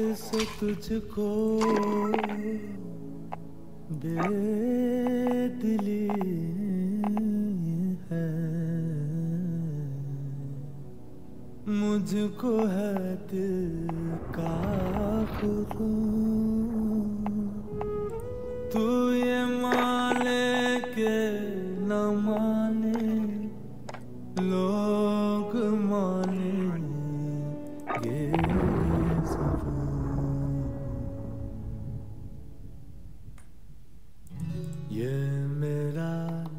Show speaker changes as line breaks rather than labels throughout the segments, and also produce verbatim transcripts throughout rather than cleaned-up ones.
से तुझको बेदिली है, मुझको है दिल का खुरूर। तू ये माने के न माने, लोग मानेंगे ज़रूर। ये मेरा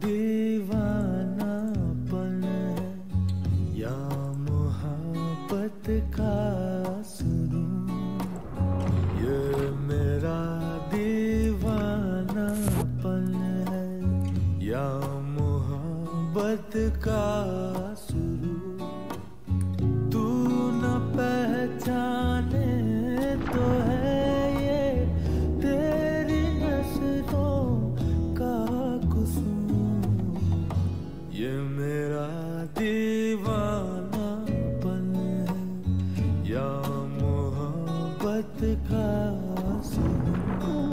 दीवानापन है या मोहब्बत का सुरूर। ये मेरा दीवानापन है या मोहब्बत का सुरूर। तू न पहचाने तो है ये तेरी नज़रों का कसूर। ये मेरा दीवानापन है या मोहब्बत का सुरूर।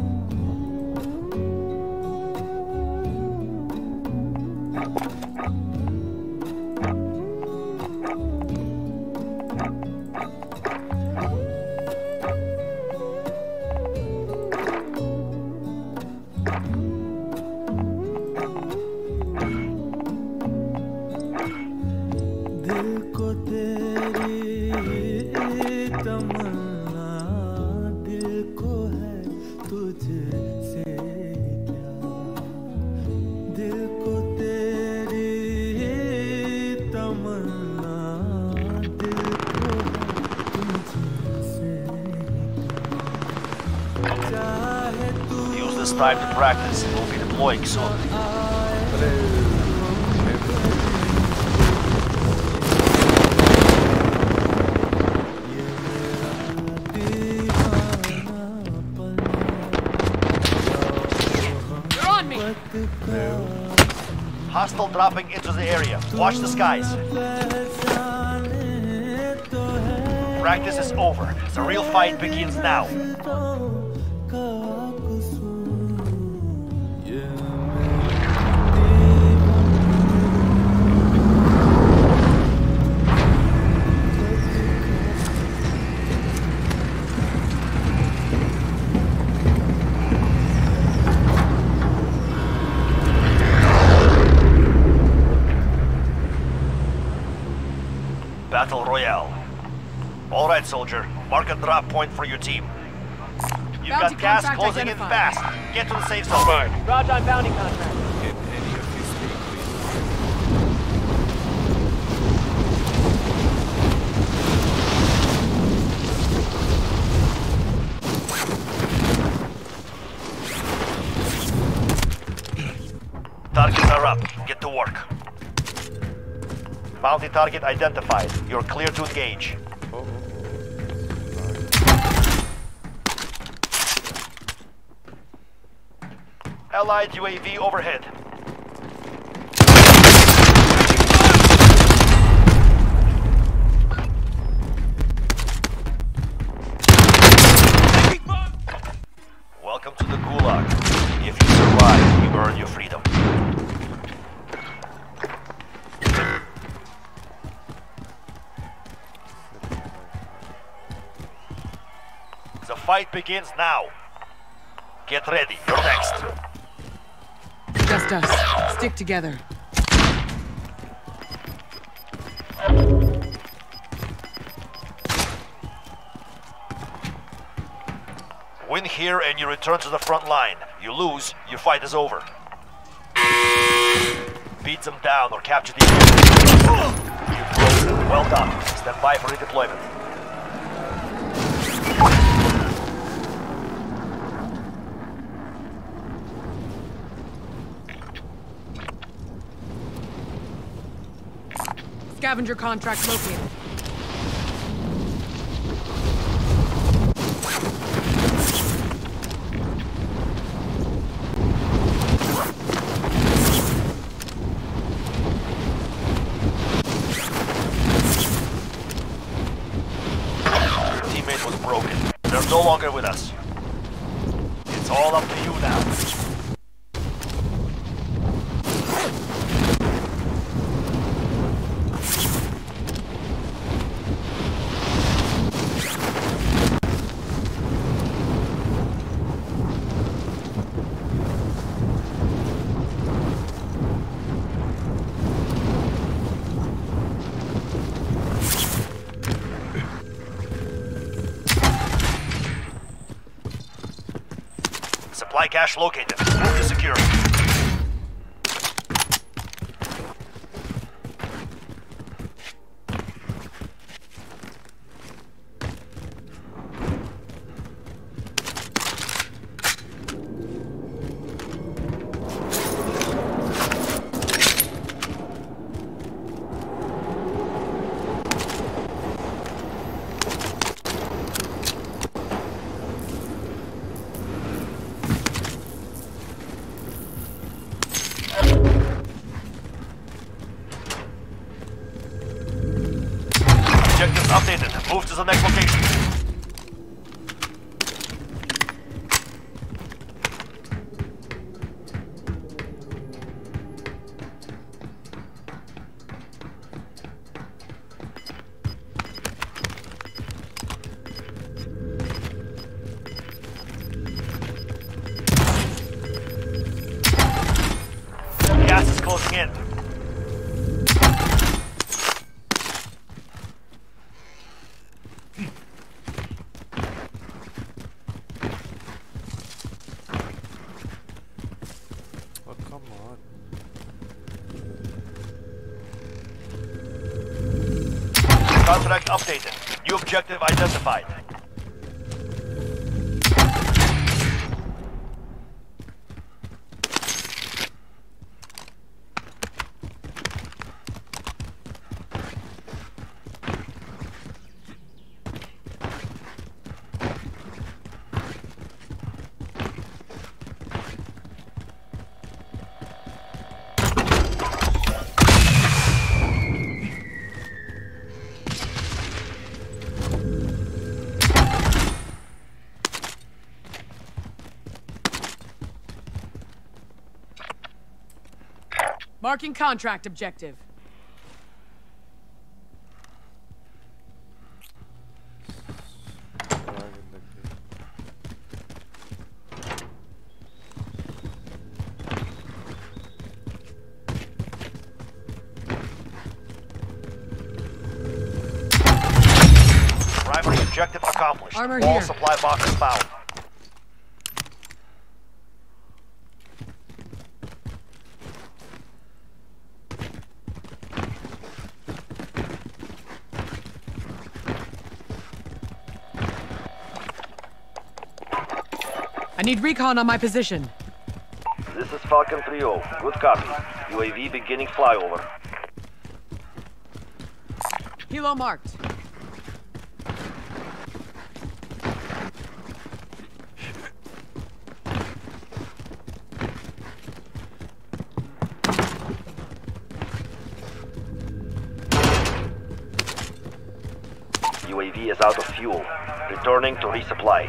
दिल को तेरी तमन्ना, दिल को है तुझसे प्यार। दिल को तेरी तमन्ना, दिल को है तुझसे प्यार। चाहे तू
Use this time to practice. We'll be deploying soon. Hostile dropping into the area. Watch the skies. Practice is over. The real fight begins now. Battle Royale. All right, soldier. Mark a drop point for your team. You've
Bounty
got gas
contract
closing in
identified.
fast. Get to the safe zone. Fine.
Roger on bounty contract.
Can any of you speak, please?
Targets are up. Get to work. Bounty target identified. You're clear to engage.
Oh,
Allied U A V overhead. Welcome to the Gulag. If you survive, you earn your freedom. The fight begins now. Get ready. You're next.
Just us. Stick together.
Win here and you return to the front line. You lose, your fight is over. Beat them down or capture the enemy. You've broken. Well done. Stand by for redeployment.
Scavenger contract located.
Your teammate was broken. They're no longer with us. It's all up to you now. Supply cache located. Move to secure. Objectives updated. Move to the next location. Gas is closing in.
Oh, come on.
Contract updated. New objective identified.
Marking contract objective.
Primary objective accomplished.
Armor
All
here.
supply boxes found.
I need recon on my position.
This is Falcon three oh. Good copy. U A V beginning flyover.
Helo marked.
U A V is out of fuel. Returning to resupply.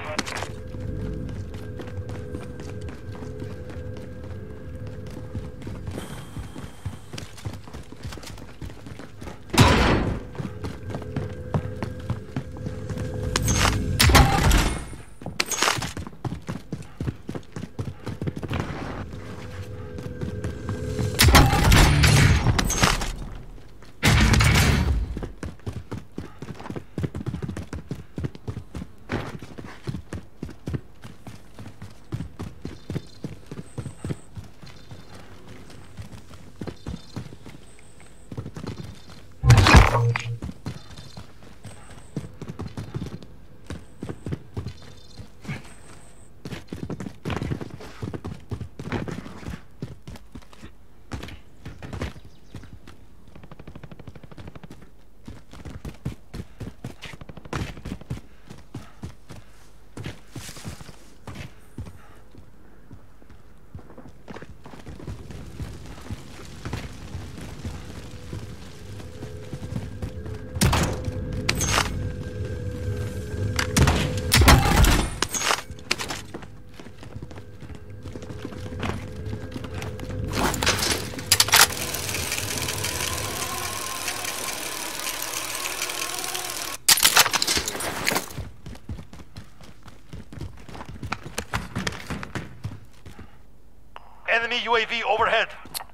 Enemy U A V overhead.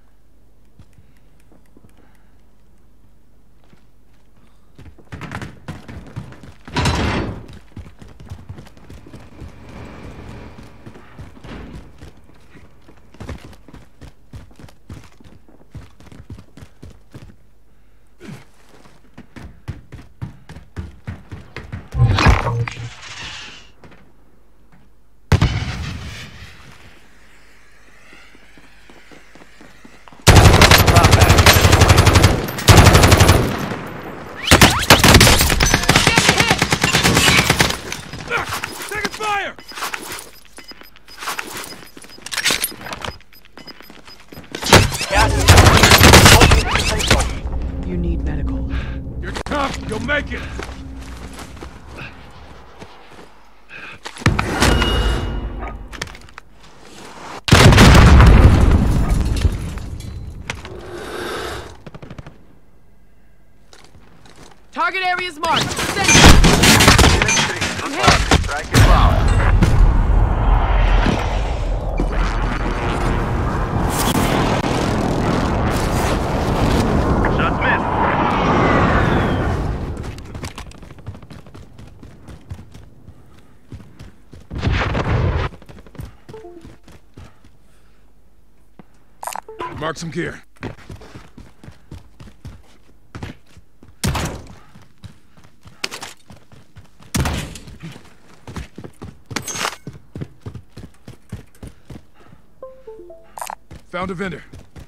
You need medical.
You're tough. You'll make it.
Target areas marked. Send
Strike it loud. Shot missed.
Mark some gear. Found a vendor.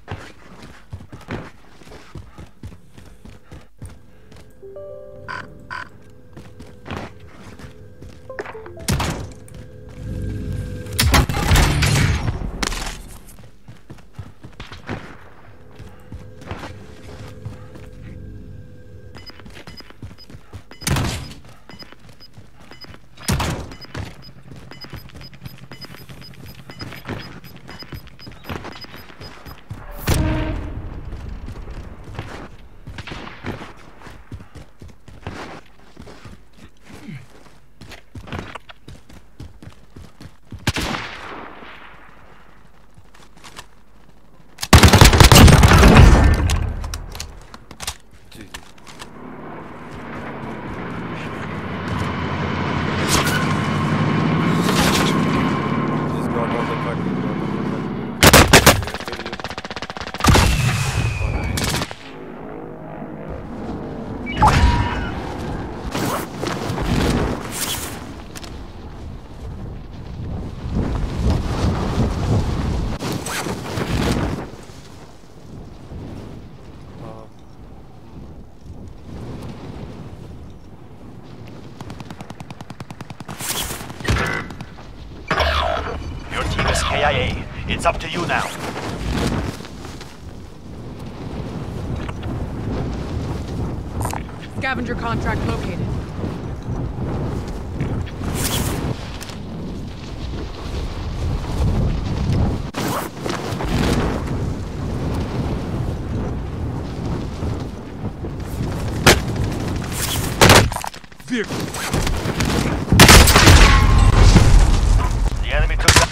K I A. It's up to you now.
Scavenger contract located.
Vehicle.
The enemy took that.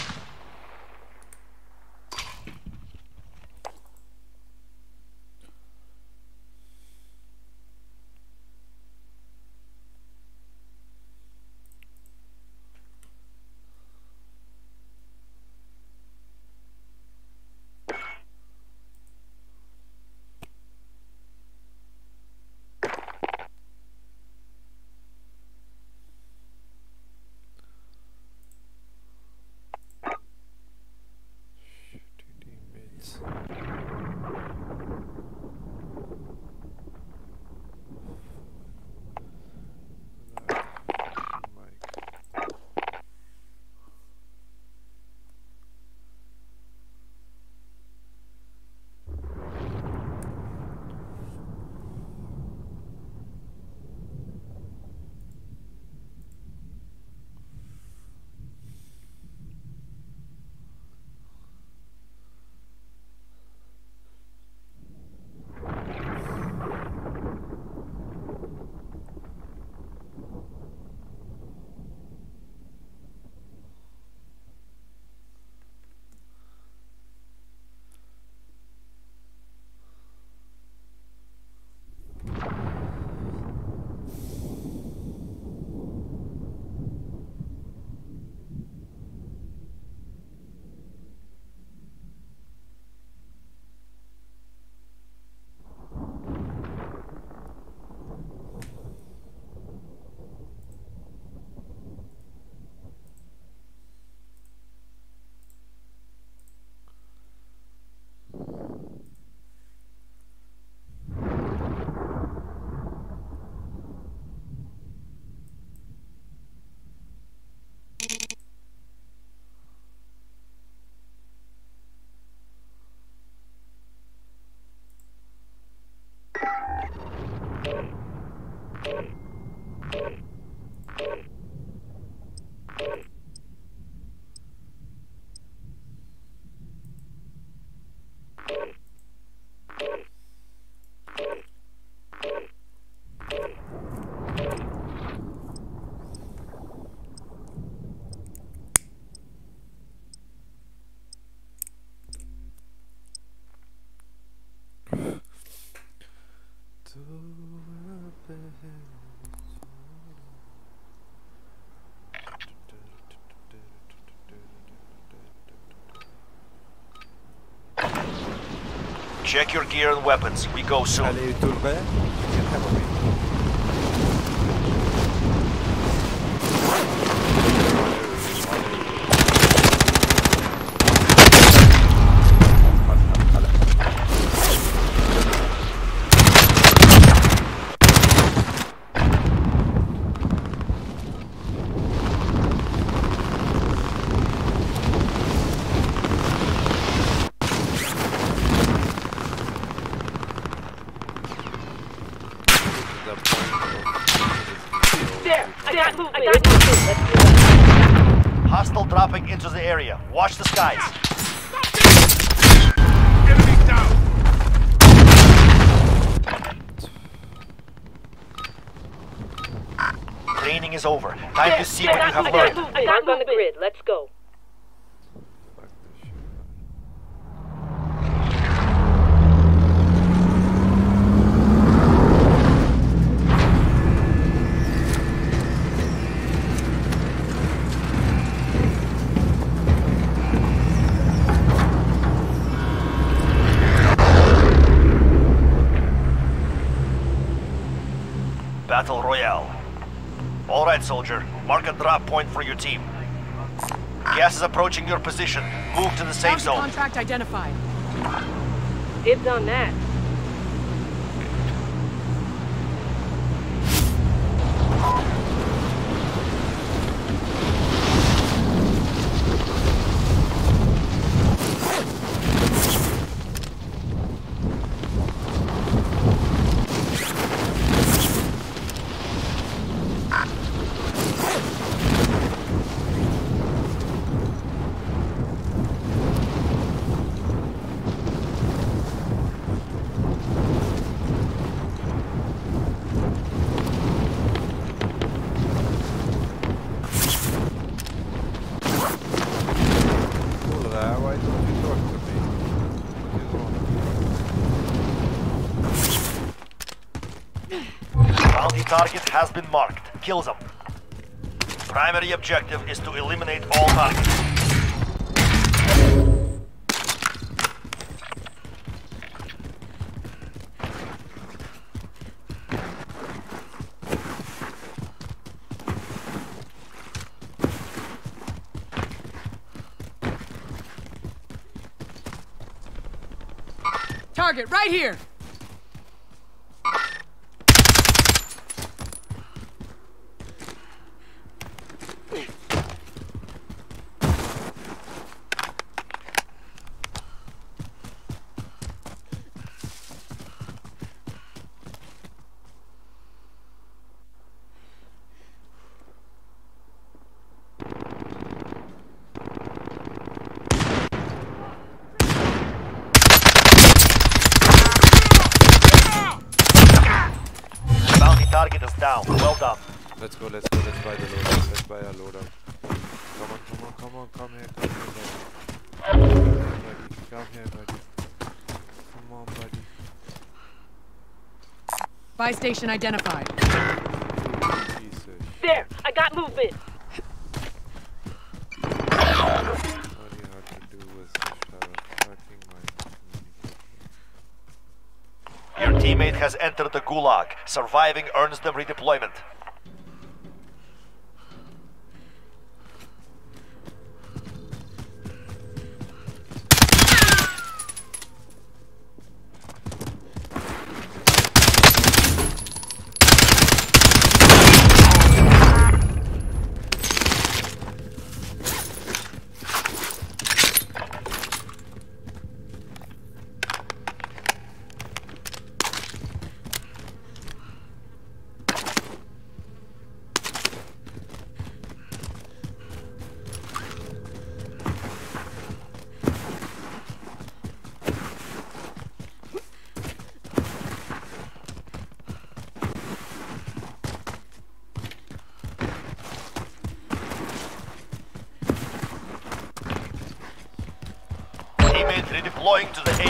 Check your gear and weapons. We go soon.
Allez, tout le vert. Il est très mauvais.
Hostile dropping into the area. Watch the skies.
Enemy down!
Training is over. Time to see what you have learned.
Back on the grid. Let's go.
Fuck this shit.
Battle Royale. All right, soldier. Mark a drop point for your team. Gas is approaching your position. Move to the safe
Bounty
zone.
contract identified.
Dibs on that.
Bounty target has been marked. Kill them. Primary objective is to eliminate all targets.
Target right here.
Target is down. Well done.
Let's go, let's go, let's buy the loadout. Let's buy a loadout. Come on, come on, come on, come here, come here, buddy. Come here, buddy. Come on, buddy.
Buy station identified.
Jesus.
There! I got movement!
What do you have to do with this fucking my
Your teammate has entered the Gulag. Surviving earns them redeployment. Redeploying to the A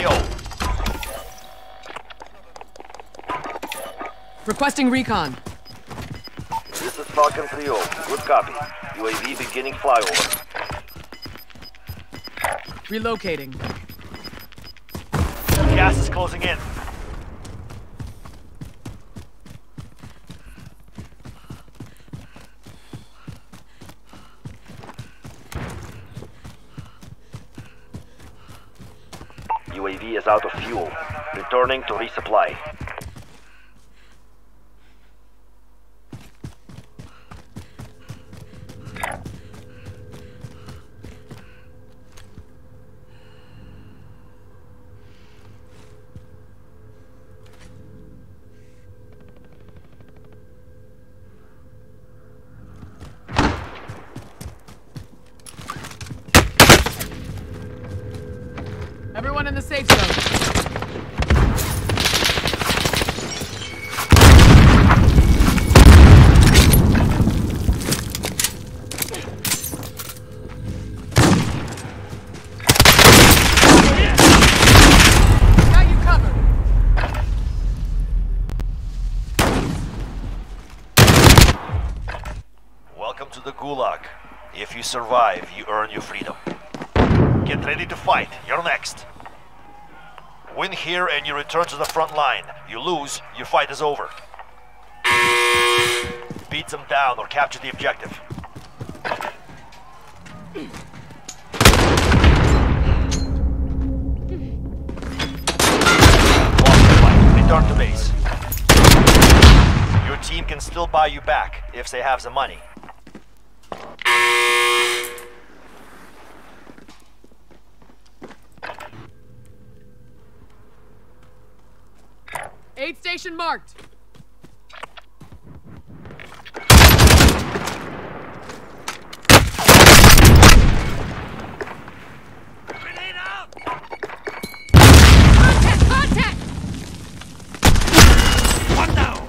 O.
Requesting recon.
This is Falcon three zero. Good copy. U A V beginning flyover.
Relocating.
Gas is closing in. U A V is out of fuel. Returning to resupply.
Everyone in the safe zone. Got you covered.
Welcome to the Gulag. If you survive, you earn your freedom. Get ready to fight. You're next. Win here and you return to the front line. You lose, your fight is over. Beat them down or capture the objective. Lost the fight. Return to base. Your team can still buy you back if they have the money.
Aid station marked. Contact! Contact!
One down!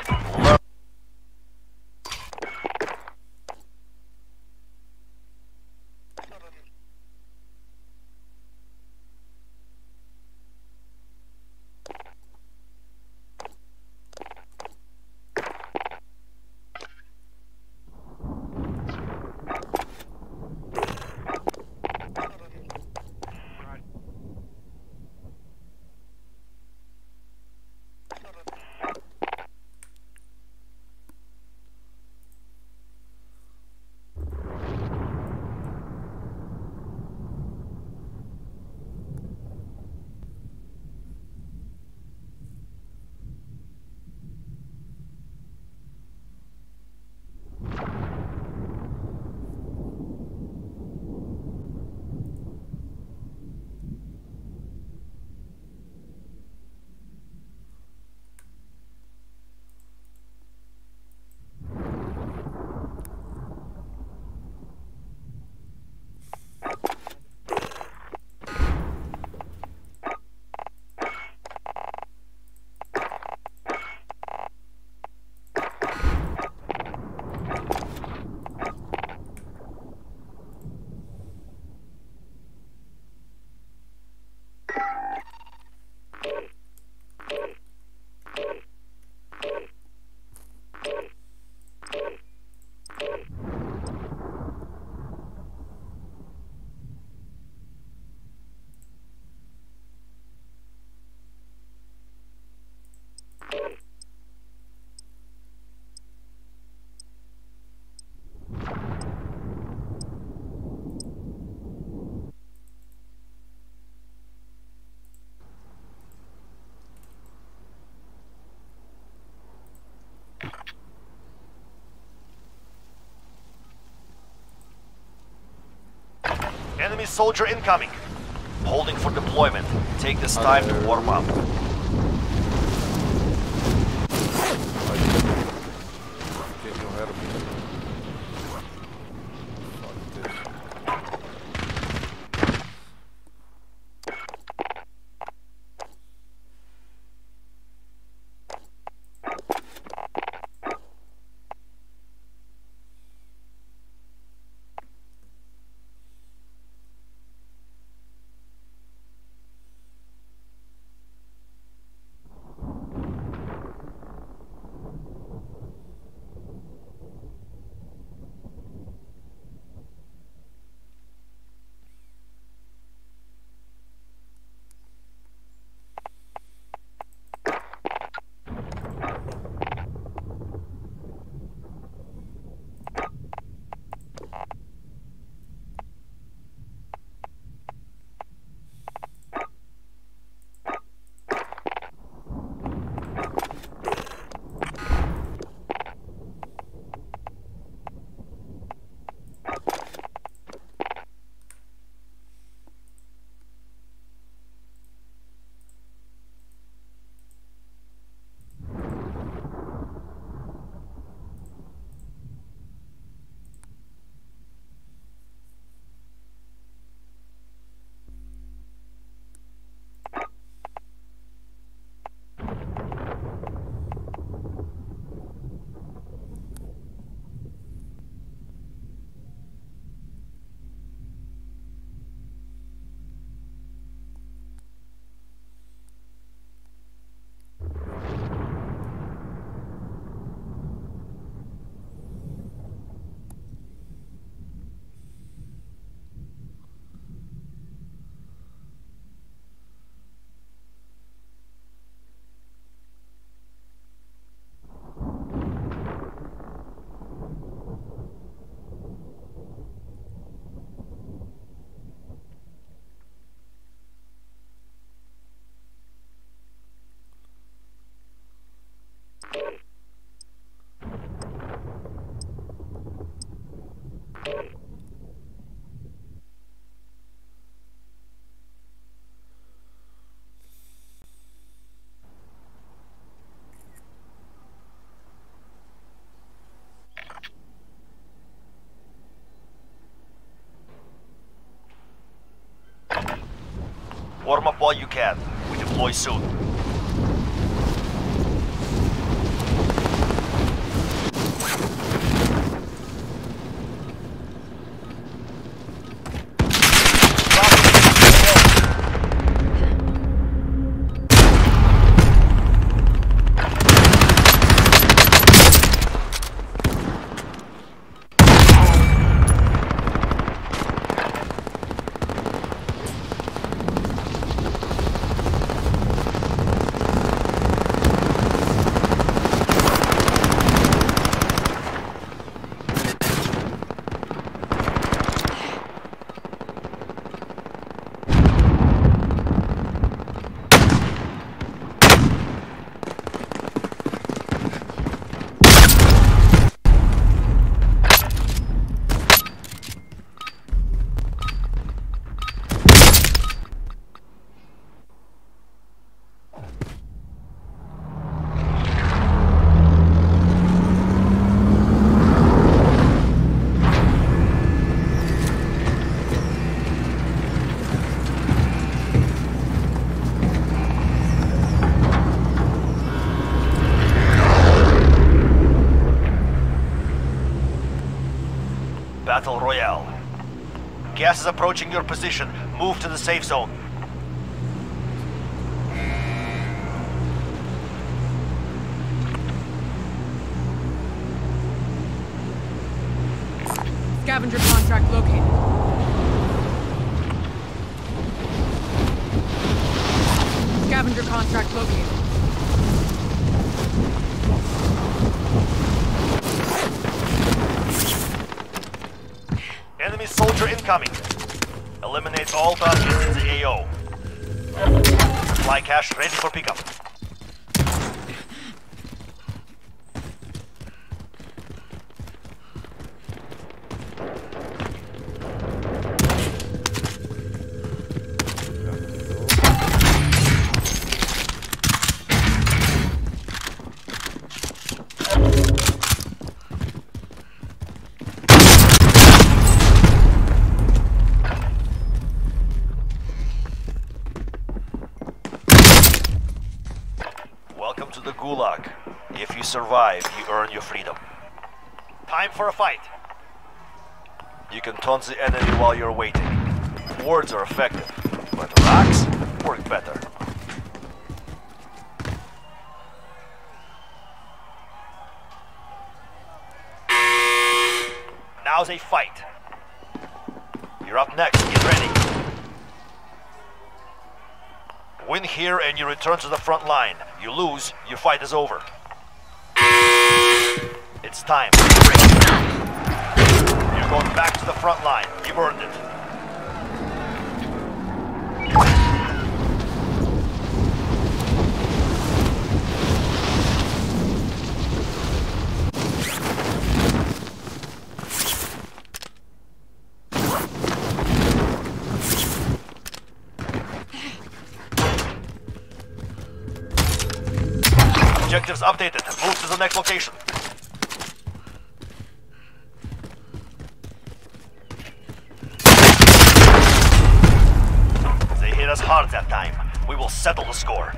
Enemy soldier incoming. Holding for deployment. Take this time to warm up.
Get your head up. Fuck this.
Warm up while you can. We deploy soon. Battle Royale. Gas is approaching your position. Move to the safe zone.
Scavenger contract located. Scavenger contract located.
Enemy soldier incoming. Eliminate all targets in the A O. Supply cache ready for pickup. Welcome to the Gulag. If you survive, you earn your freedom. Time for a fight. You can taunt the enemy while you're waiting. Words are effective, but rocks work better. Now's a fight. You're up next, get ready. Win here and you return to the front line. You lose, your fight is over. It's time. You're going back to the front line. You've earned it. Objectives updated. Move to the next location. They hit us hard that time. We will settle the score.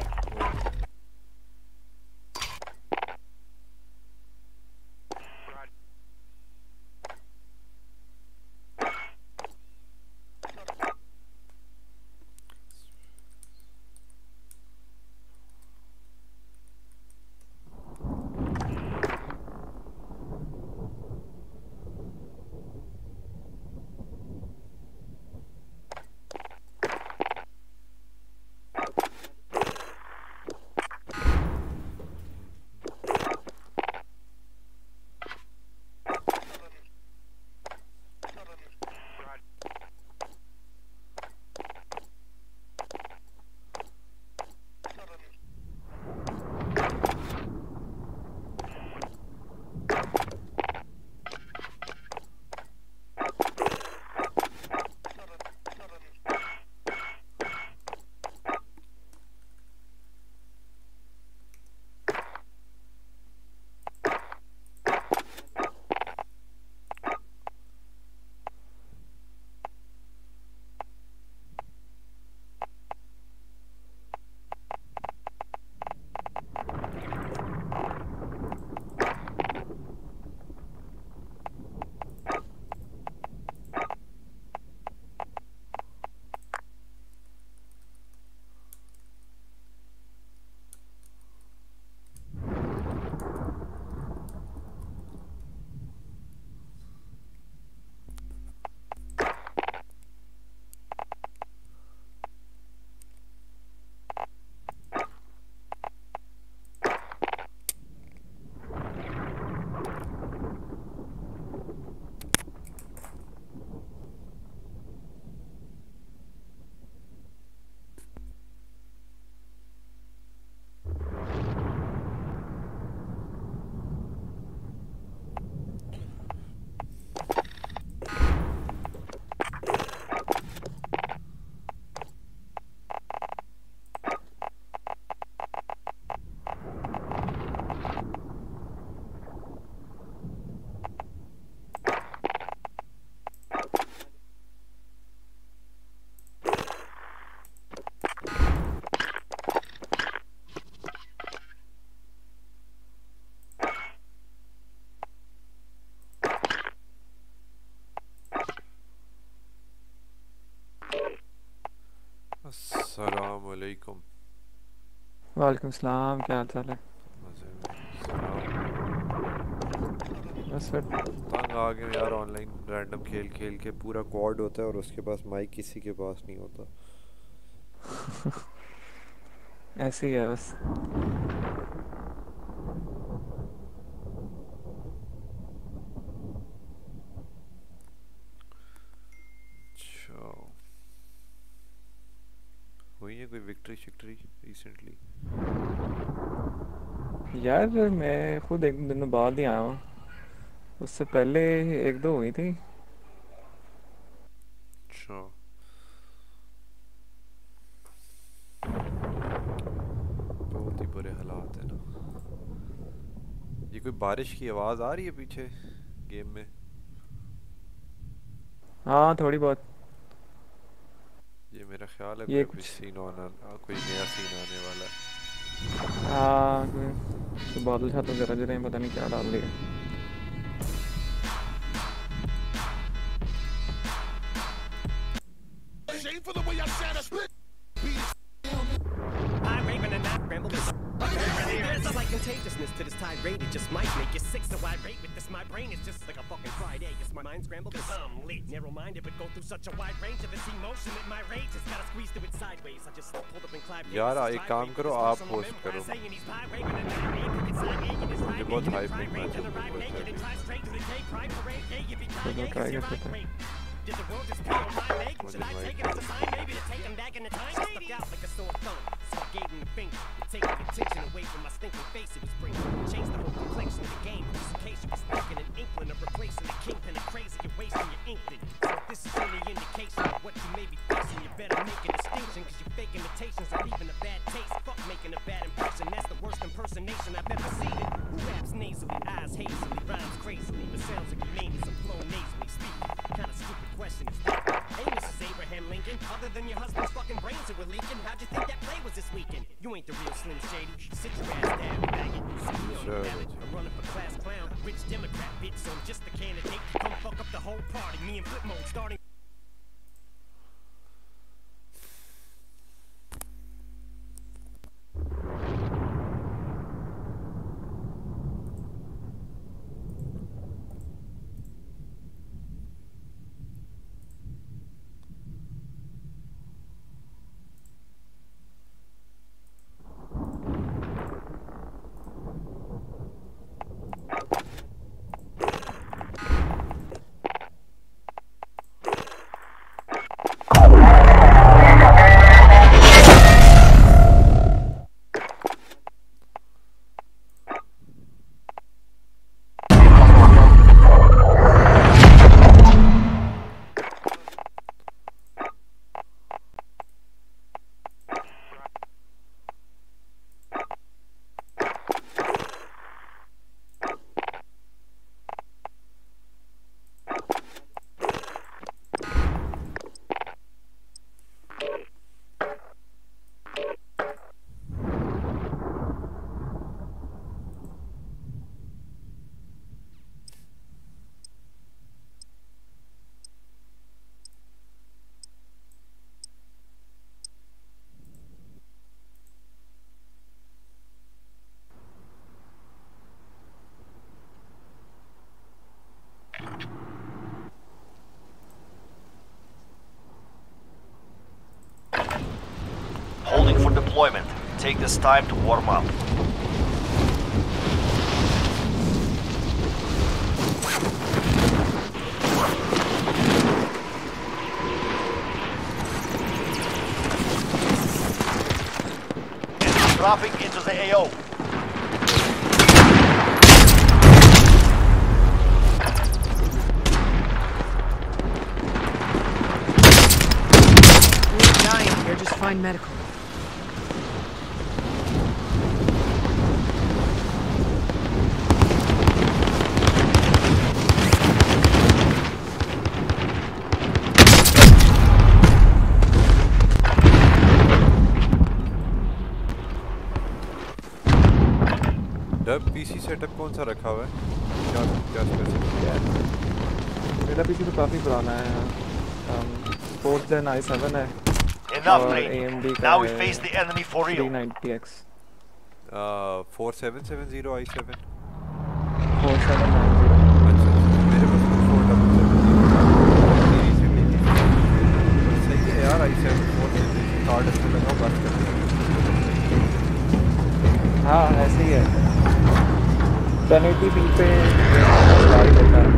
अस्सलाम वालेकुम।
वालेकुम सलाम, क्या हाल चाल है?
मज़े में। सलाम।
बस फिर
तंग आ गए यार, ऑनलाइन रैंडम खेल खेल के पूरा क्वाड होता है और उसके पास माइक किसी के पास नहीं होता।
ऐसे ही है बस।
अच्छा, हुई है कोई विक्ट्री शिक्ट्री रिसेंटली?
यार मैं खुद एक दिनों बाद ही आया हूँ, उससे पहले एक दो हुई थी।
अच्छा, बहुत ही बुरे हालात है ना। ये कोई बारिश की आवाज़ आ रही है पीछे गेम में?
हाँ थोड़ी बहुत।
ये मेरा ख्याल है
ये
कोई
कुछ
सीन आना, कोई नया सीन आने वाला है।
हाँ कोई तो बादल छातों जरा जरा पता नहीं क्या डाल दिया।
Contagiousness to this tirade, it just might make you sick. So I rate with this, my brain is just like a fucking fried egg. It's my mind scrambled cause I'm lit. Narrow-minded but go through such a wide range of its emotion that my rage just gotta squeeze through it sideways. I just pulled up in Clive Davis.
यार एक काम करो, आप post करो, मुझे बहुत hype नहीं match
चलो ट्राई कर सकते हैं।
Did the world just pee on my leg? Should I take it as a sign maybe to take him back in the time? Stuck out like a sore thumb, so I gave him the finger. Taking attention away from my stinking face, it was bringing. Changed the whole complexion of the game. Just in case you was thinking an inkling of replacing the kingpin and crazy, you're wasting your inkling. So if this is any indication of what you may be facing, you better make a distinction, cause you fake imitations are leaving a bad taste. Fuck making a bad impression, that's the worst impersonation I've ever seen it. Who raps nasally, eyes hazily, rhymes crazily, but sounds like he made me some flow nasally speaking. Kinda stupid question is that? Hey, Missus Abraham Lincoln, other than your husband's fucking brains that were leaking, how'd you think that play was this weekend? You ain't the real Slim Shady. Sit your ass down, faggot. See me on the ballot. I'm running for class clown, rich Democrat bitch, so I'm just the candidate. Come fuck up the whole party. Me and Flip Mode starting.
Holding for deployment. Take this time to warm up. Enemy dropping into the A O.
You're dying here, just find medical.
डब PC setup कौन सा रखा हुआ है? क्या क्या specific है?
मेरा पीसी तो काफ़ी पुराना है। फोर्थ जेन आई सेवन है।
Enough
और A
training.
M D का
Now we
है
face the enemy for real.
three ninety X
uh, four seven seven zero i seven.
four seven nine zero
अच्छा मेरे पास four seven seven zero सही है यार i seven four card अच्छा लगा बात करते हैं।
हाँ ऐसे ही है टेन एटी पी पे गाड़ी लेता है।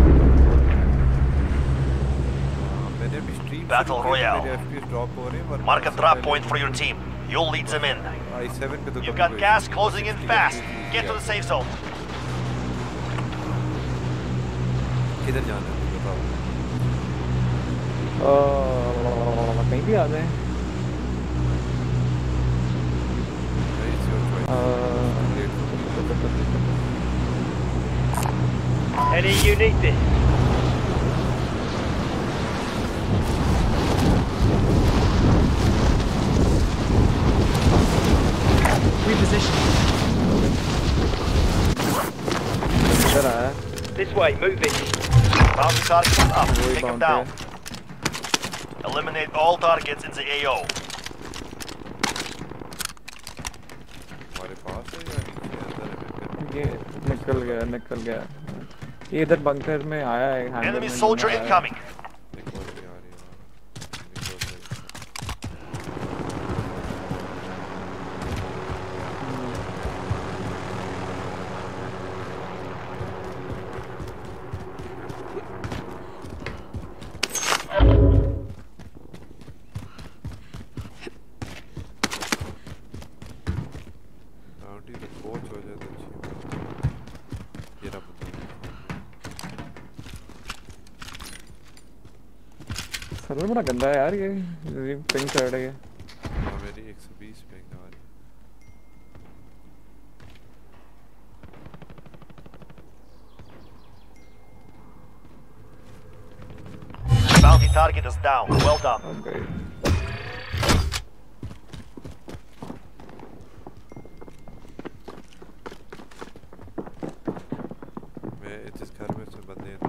मैंने भी स्ट्रीम
Battle Royale.
मेरे F P S ड्रॉप हो रहे हैं वरना
Mark a drop point for your team. You'll lead them in.
i seven पे तो
You've
कभी
got
कोई
gas
नहीं।
closing in fast. Get to the safe zone.
किधर जाना है बताओ।
अ, कहीं भी आ जाए।
It's your choice.
Eddie, you need this.
Reposition.
इधर आया
This way, move it.
Bounty target is up.
वही
Take them
bounty
down. Eliminate all targets in the A O.
हमारे पास है या नीचे अंदर है बिल्कुल।
ये निकल गया निकल गया ये इधर बंकर में आया है हैंगर
Enemy
में
soldier
आया है।
incoming.
एक और भी आ रही है वहाँ। निकल रही है। Bounty तो कोच हो जाए तो अच्छी बात है। ये रहा बंदा।
सर्वर बड़ा गंदा है यार ये पिंग चढ़ रही है।
हाँ मेरी one twenty पिंग आ रही है।
Bounty target is down. Well done.
Okay.
मैं जिस घर में से बंदे हैं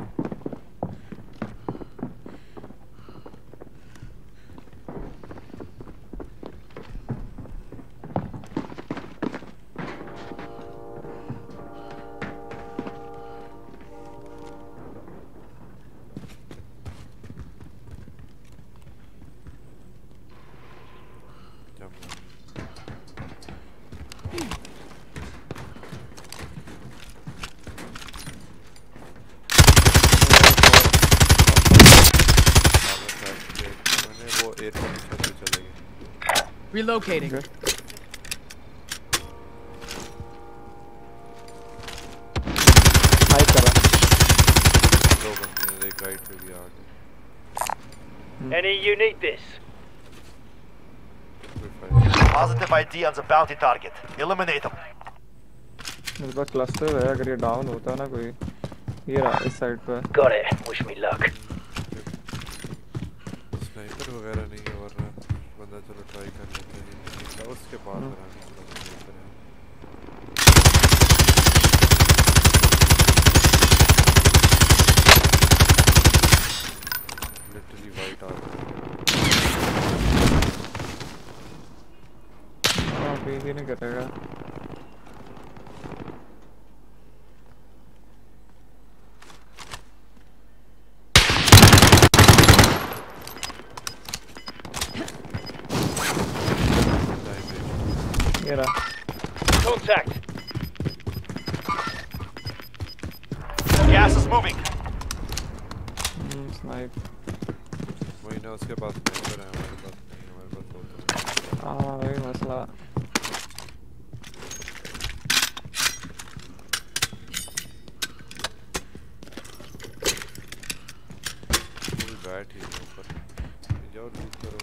जब मैंने वो एयरपोर्ट की छत पे चले गए।
Relocating.
Good. हाइड करा
दो बंदे हैं, एक राइट पे भी आ गए।
Eddie, you need this.
कोई फायदा
Positive I D on the bounty target. Eliminate them.
मेरे पास क्लस्टर है अगर ये डाउन होता ना कोई ये रहा इस साइड पे
Got it. Wish me luck.
Sniper वगैरह नहीं है वरना बंदा चलो ट्राई कर लेते हैं। उसके बाद बनाने के बाद स्नाइपर है। लिटरली वाइट आ रहा है।
हाँ अभी ये नहीं करेगा ये रहा
Contact.
Gas is moving.
Hmm snipe
वही ना उसके पास स्नाइपर है हमारे पास नहीं हमारे पास होता है।
हाँ वही मसला
फुल बैट ही है ऊपर जाओ लूट करो।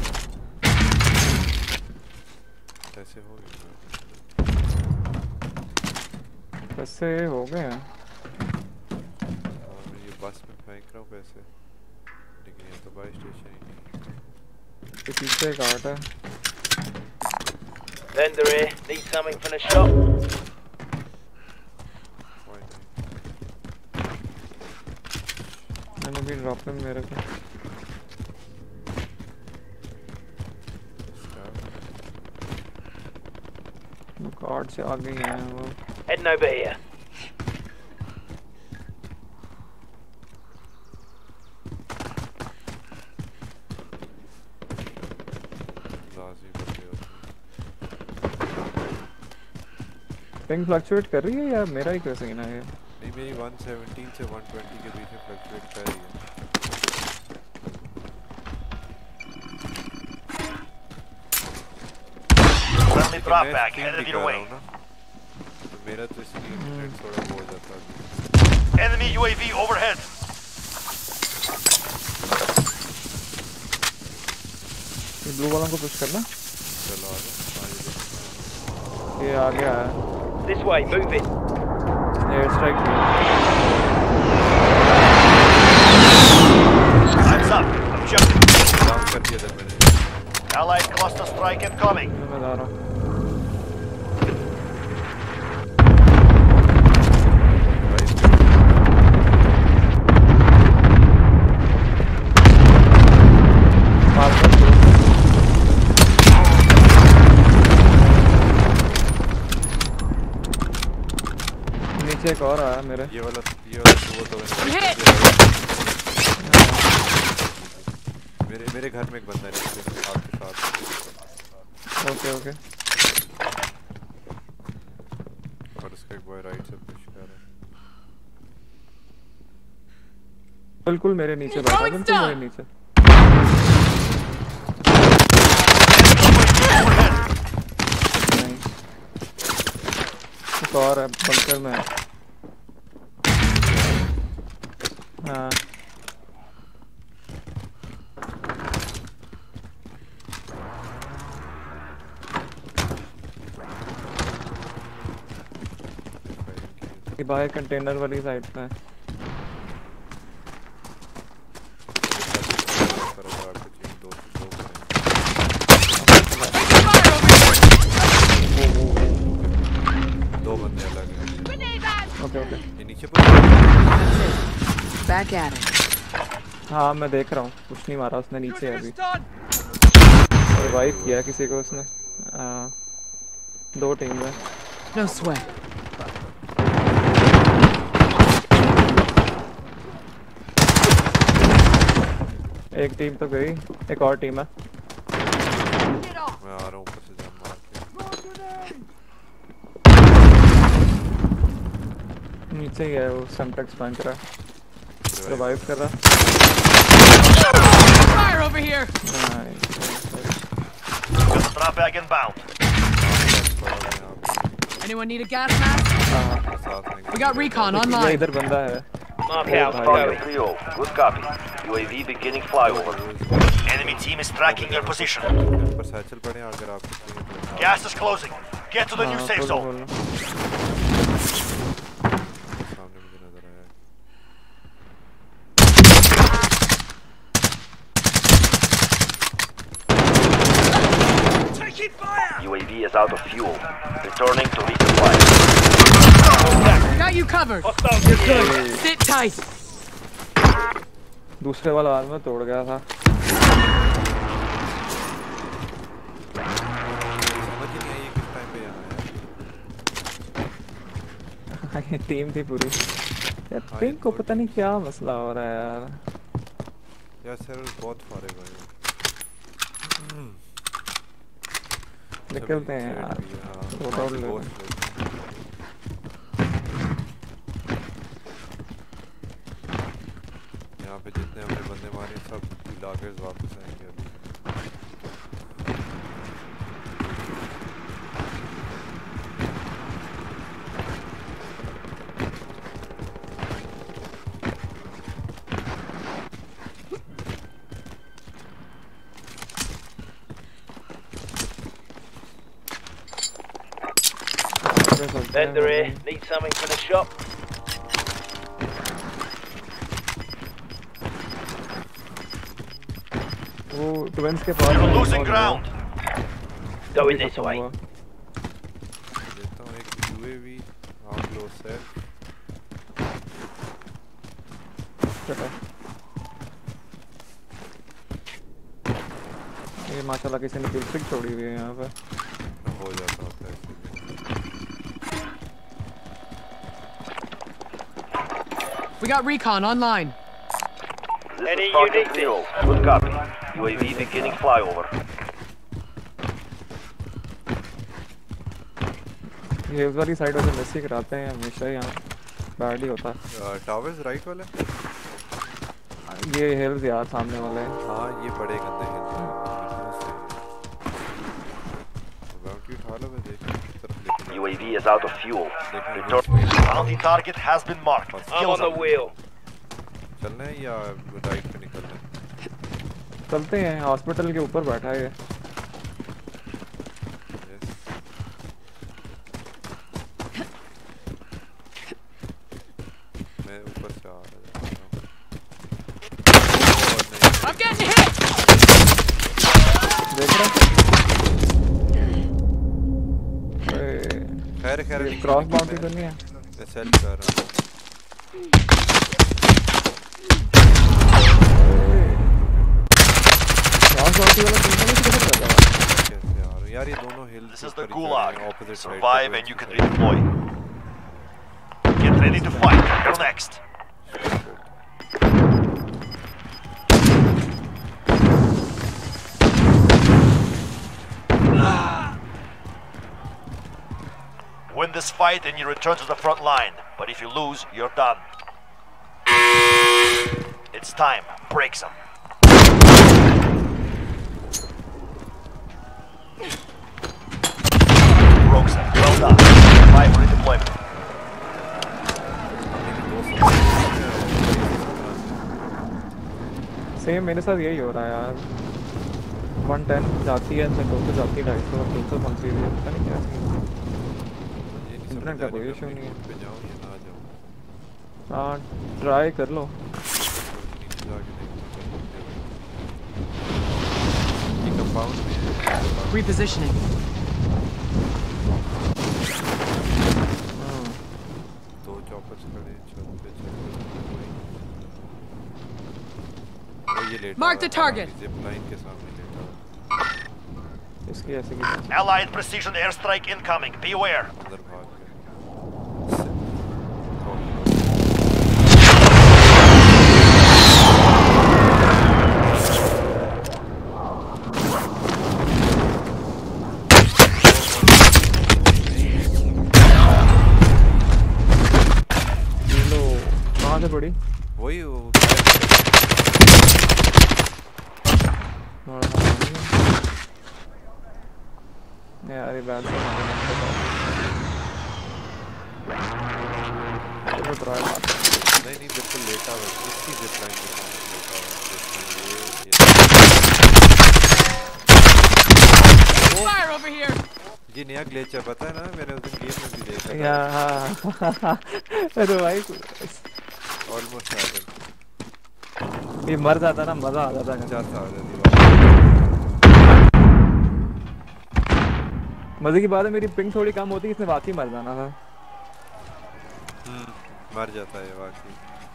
कैसे हो गया
पैसे हो गए हैं।
और मैं ये बस में फेंक रहा हूँ पैसे, लेकिन ये तो बाई स्टेशन ही नहीं।
ये पीछे एक आर्ट है।
Vendor here. Need something from the shop?
कोई नहीं।
मैंने भी ड्रॉप में मेरे को कार्ड से आ गई हैं वो।
Heading over here.
लाज़ी बंदे होते हैं।
पिंग फ्लक्चुएट कर रही है या मेरा ही कैसे ना है?
नहीं, मेरी one seventeen से one twenty के बीच में फ्लक्चुएट कर रही है।
Friendly drop
मैं
back,
stream
headed
भी
your
कर रहा
way.
हूँ ना, तो मेरा तो इसलिए इंटरनेट थोड़ा वो हो जाता है।
Enemy U A V overhead.
ये ब्लू वाला को पुश करना।
चलो आ जाओ।
ये आ गया है।
This way. Move it.
Air strike किया।
Time's up. Objective.
डाउन कर दिया था मैंने।
Allied cluster strike incoming.
मैं जा रहा हूँ। मार कर दो। नीचे एक और आया मेरे।
ये वाला ये वाला वो तो मैंने मेरे मेरे घर में एक बंदा है नीचे आपके साथ।
Okay okay.
और उसका एक बॉय राइट से पुश कर रहा है।
बिल्कुल मेरे नीचे बैठा, बिल्कुल मेरे नीचे। एक और है बंकर में। हाँ ये बाहर कंटेनर वाली साइड पे है।
दो बंदे अलग हैं।
Okay okay.
ये नीचे पर
Back at it.
हाँ मैं देख रहा हूँ, कुछ नहीं मारा उसने, नीचे है अभी। रिवाइव किया किसी को उसने। आ, दो टीम में।
No sweat.
एक टीम तो गई, एक और टीम है।
मैं आ रहा हूँ ऊपर से जंप मार के।
नीचे ही है वो, सेंटेक्स पहन रहा है, रिवाइव कर रहा है।
Fire over here.
Nice.
Just drop back inbound.
Anyone need a gas mask? We got recon
ये
online.
इधर बंदा है।
Mark out.
भाई,
Go.
three oh. Good copy. U A V beginning flyover. Enemy team is tracking your position.
पर satchel पड़े हैं अगर आपको चाहिए तो।
Gas is closing. Get to the new
हाँ,
safe
खोलो,
zone.
खोलो।
सामने मुझे नजर आया।
U A V is out of fuel. Returning to resupply.
Got you covered.
You're good.
Sit tight.
दूसरे वाला आर्मर तोड़ गया था।
समझ ही नहीं आई ये किस टाइम पे यहाँ आया।
ये टीम थी पूरी यार। पिंक को पता नहीं क्या मसला हो रहा है यार।
यार सर बहुत फारे भाई।
निकलते हैं यार। वो तो ले लो।
यहाँ पे जितने हमने बंदे मारे सब लाकर्स वापस आएंगे अभी।
पे चलते
Vendor
हैं
here. Need something from the shop?
वो ट्विंस के पास
You're losing ground.
Going this way.
देता हूँ एक यूएवी आप लो सेट
चलो ये माशाल्लाह किसी ने किल छोड़ी हुई है यहाँ पे
हो जाता होता है ऐसे
We got recon online.
This
Any
is Target
unique
Zero. Good copy. U A V beginning flyover.
ये उस वाली साइड वैसे मिस ही कराते हैं हमेशा यहाँ बैड ही होता है
टावर्स राइट वाले
ये हिल्स यार सामने वाले
हाँ ये बड़े गंदे हिल्स हैं बाकी उठा लो मैं देख तरफ लेके
U A V is out of fuel.
देखने
Return. Bounty target has been marked.
I'm
Kill
on the
them.
wheel.
चलना है या राइट पे निकलना है
चलते हैं हॉस्पिटल के ऊपर बैठा है ये
मैं ऊपर से आ रहा हूँ
I'm getting hit.
देख रहा
खैर खैर
क्रॉस बाउंड्री तो नहीं है
मैं सेल्फ कर रहा हूँ
क्रॉस बाउंड्री वाला किल नहीं किधर जाता है
कैसे यार यार ये दोनों hills
This is the Gulag. Survive and you can redeploy. Get ready to fight. You're next. Win this fight and you return to the front line. But if you lose, you're done. It's time. Break some. Broke some. Well done. Five for redeployment.
Same मेरे साथ यही हो रहा है यार one ten जाती है दो सौ जाती है ढाई सौ तीन सौ पहुँची हुई है पता नहीं क्या सीन इंटरनेट का कोई इशू नहीं है
पे जाऊँ या ना जाऊँ
हाँ ट्राई कर लो
नीचे जाके देखना ये कंपाउंड में है
Repositioning.
दो चॉपर्स खड़े हैं छत पे छत पे ये लेटा
Mark the target.
Zip line के सामने लेटा
इसकी ऐसे की
Allied precision airstrike incoming. Be aware.
अंदर भाग गया
लो कहाँ से पड़ी
वही वो
यार ये बैड से ट्राई
नहीं नहीं बिल्कुल लेटा हुआ इसकी जिप लाइन के सामने लेटा हुआ
Fire over here.
ये नया ग्लिच है पता है ना मैंने उस दिन गेम में भी देखा था
यार हाँ अरे भाई
ऑलमोस्ट आ गया
ये मर जाता ना मजा आ जाता है
चार आ जाती
मजे की बात है मेरी पिंग थोड़ी कम होती इसने वाकई मर जाना था
मर जाता है वाकई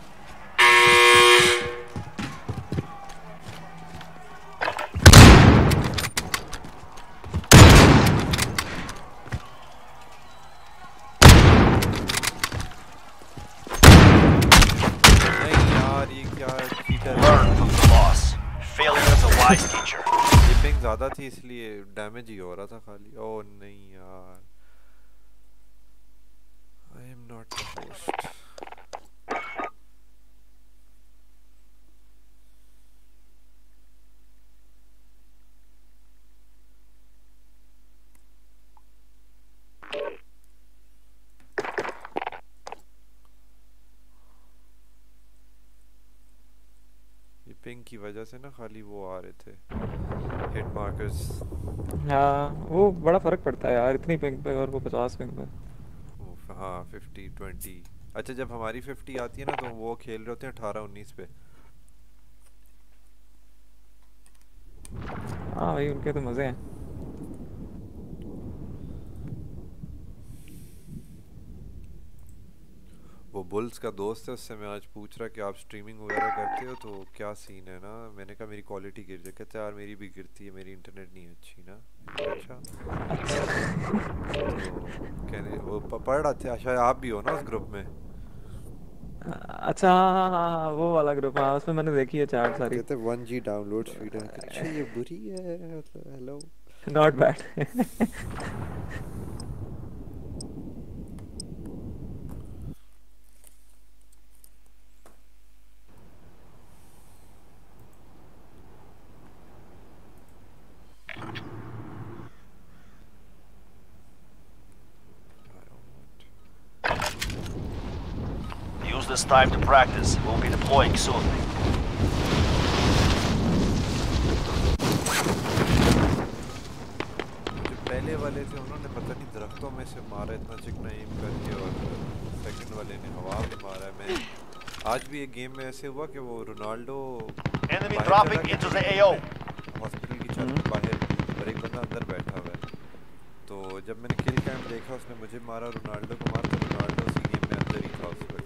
नहीं यार ये क्या cheater
Learn from the loss. Failure is a wise teacher.
ये पिंग ज्यादा थी इसलिए डैमेज ही हो रहा था खाली ओह नहीं यार I am not the host ping की वजह से ना खाली वो आ रहे थे हिट मार्कर्स
हाँ वो बड़ा फर्क पड़ता है यार इतनी पिंग पे और वो पचास पिंग पे
हाँ फिफ्टी ट्वेंटी। अच्छा जब हमारी फिफ्टी आती है ना तो वो खेल रहे होते हैं अठारह उन्नीस पे।
हाँ भाई उनके तो मजे हैं।
वो बुल्स का दोस्त है, उससे मैं आज पूछ रहा कि आप स्ट्रीमिंग वगैरह करते हो तो क्या सीन है ना। मैंने कहा मेरी क्वालिटी गिर जाए, कहते यार मेरी भी गिरती है, मेरी इंटरनेट नहीं अच्छी ना। अच्छा तो कहने वो पढ़ रहा था शायद आप भी हो ना उस ग्रुप में।
अच्छा हाँ हाँ हाँ वो वाला ग्रुप, हाँ उसमें मैंने देखी है चैट सारी।
कहते वन जी डाउनलोड स्पीड है। अच्छा ये बुरी है। Hello
not bad.
Use this time to practice. We'll be deploying soon.
जो पहले वाले थे उन्होंने पता नहीं दरख्तों में से मारा इतना चिकना एम करके, और सेकंड वाले ने हवा में मारा। मैं आज भी एक गेम में ऐसे हुआ कि वो Ronaldo
Enemy dropping into the A O.
Hospital की छत पे बाहर और एक बंदा अंदर बैठा हुआ है। तो जब मैंने किल कैम देखा उसने मुझे मारा, रोनाल्डो को मारा, तो रोनाल्डो उसी गेम में अंदर ही था उस वक्त।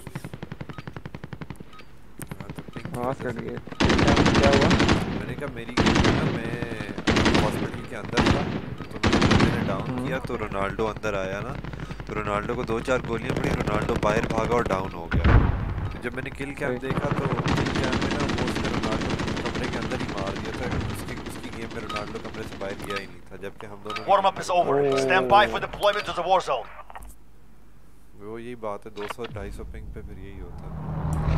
हाँ कट गया। क्या हुआ?
मैंने कहा मेरी गेम में ना मैं हॉस्पिटल के अंदर था तो मैंने डाउन किया तो रोनाल्डो अंदर आया ना, तो रोनाल्डो को दो चार गोलियां पड़ी, रोनाल्डो बाहर भागा और डाउन हो गया। तो जब मैंने किल कैम देखा तो किल कैम में ना वो उसने रोनाल्डो कमरे के अंदर ही मार दिया था। उसकी उसकी गेम में रोनाल्डो कमरे से बाहर गया ही नहीं था, जबकि हम दोनों
Warm up is over. Stand by for deployment to the war zone.
वो यही बात है, दो सौ ढाई सौ पिंग पे फिर यही होता है।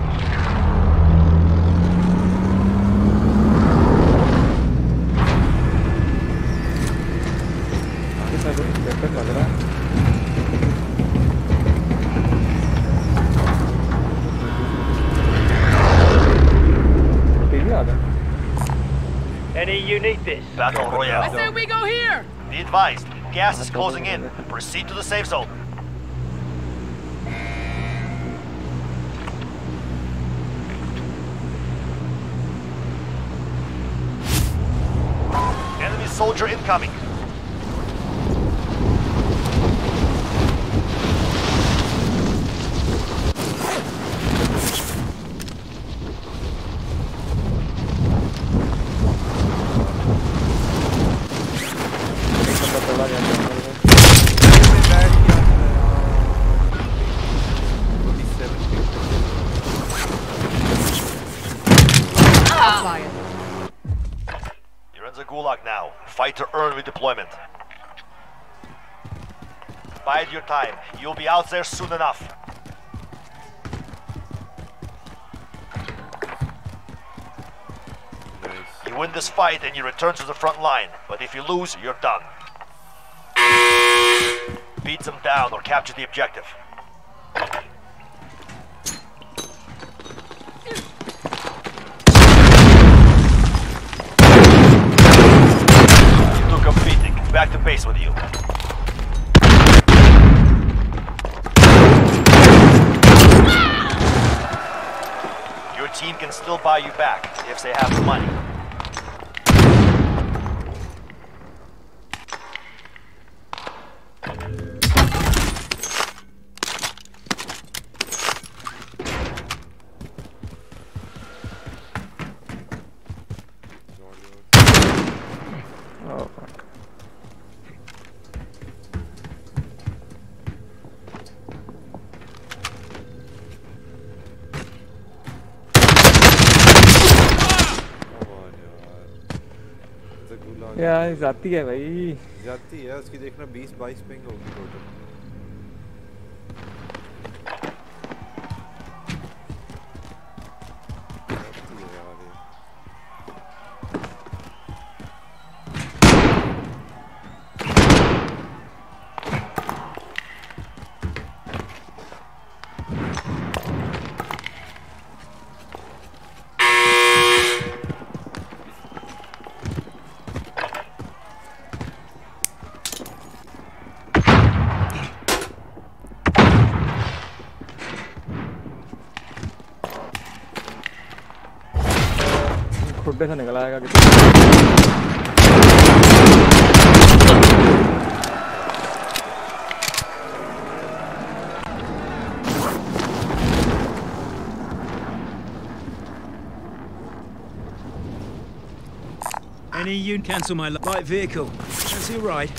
लग रहा है टीवी आ गया।
Any you need this?
Battle
I
Royale.
say we go here!
Be advised, gas is closing in. Proceed to the safe zone. Enemy soldier incoming. You're in the gulag now. Fight to earn redeployment. Bide your time. You'll be out there soon enough. You win this fight and you return to the front line. But if you lose, you're done. Beat them down or capture the objective. You took a beating. Back to base with you. Your team can still buy you back if they have the money.
Oh fuck. यार जाती है भाई,
जाती है उसकी। देखना बीस बाईस पिंग होगी टोटल।
खड्डे से निकल आएगा किसी
Any you cancel my light vehicle. Fancy a ride?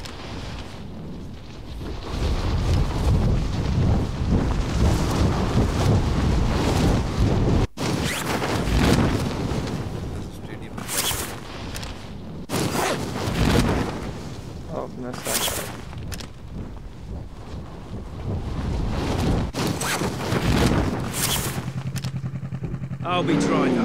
Oh, messed up.
I'll be driver.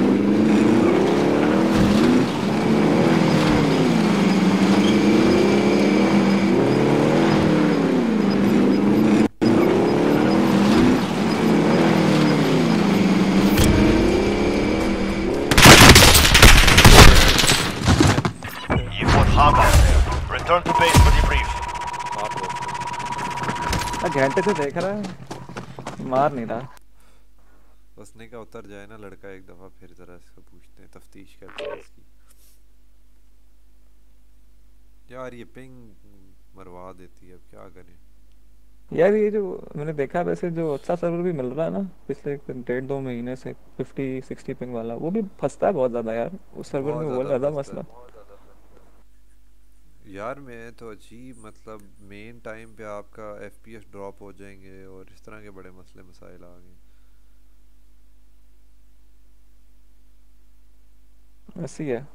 Return to base for debrief.
घंटे से देख रहा है मार नहीं रहा
उसने का उतर जाए ना लड़का एक दफा फिर जरा इसको पूछते हैं तफ्तीश करते हैं इसकी यार ये पिंग मरवा देती है अब क्या करें
यार ये जो मैंने देखा वैसे जो अच्छा सर्वर भी मिल रहा है ना पिछले डेढ़ दो महीने से फिफ्टी सिक्सटी पिंग वाला वो भी फंसता है बहुत ज्यादा यार उस सर्वर में बहुत ज्यादा मसला
यार मैं तो अजीब मतलब मेन टाइम पे आपका एफपीएस ड्रॉप हो जाएंगे और इस तरह के बड़े मसले मसाइल आ गए
ऐसी है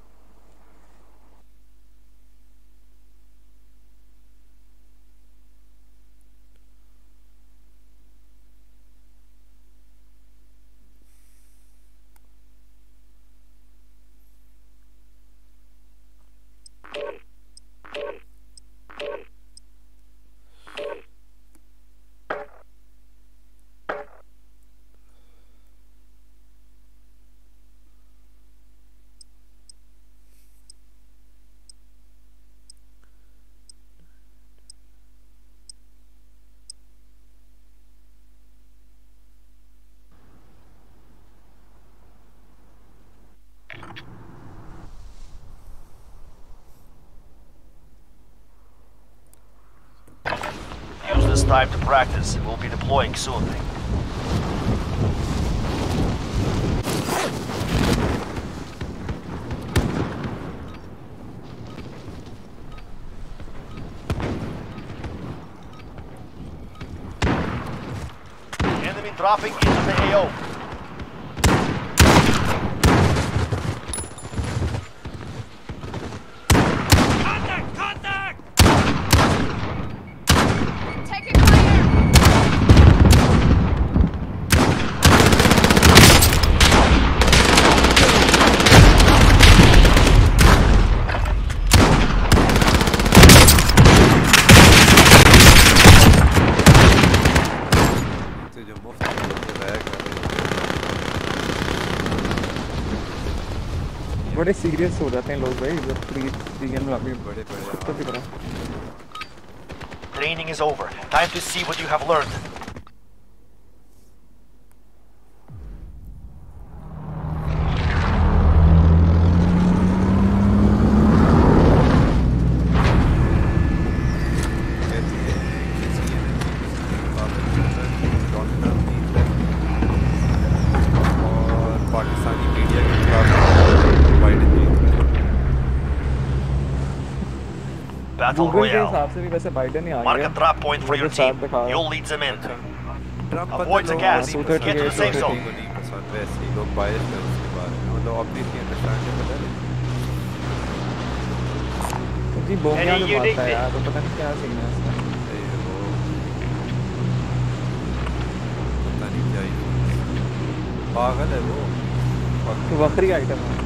Use this time to practice. We'll be deploying soon. Enemy dropping into the A O.
बड़े सीरियस हो जाते हैं लोग भाई जब फ्री सीजन में अभी
बड़े बड़े
तो भी करा
Training is over. Time to see what you have learned. Battle Royale. Mark a drop point for your team. You'll lead them in. Avoid the gas. Get to the safe zone.
लोग बायस हैं उसके बारे में मतलब obviously understandable है
जी बोमिया में मारता है यार तो पता नहीं क्या सीन है इसका
पता नहीं क्या ही पागल है वो
बकरी आइटम है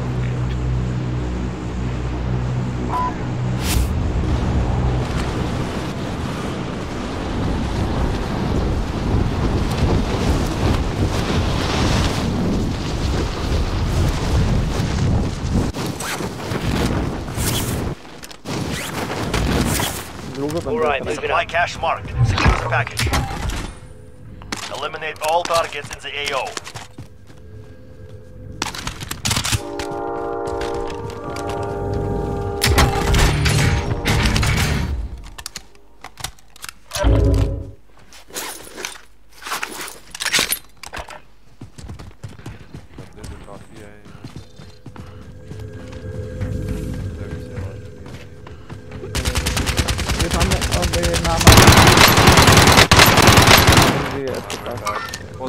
Alright, supply cache marked. Secure the package. Eliminate all targets in the A O.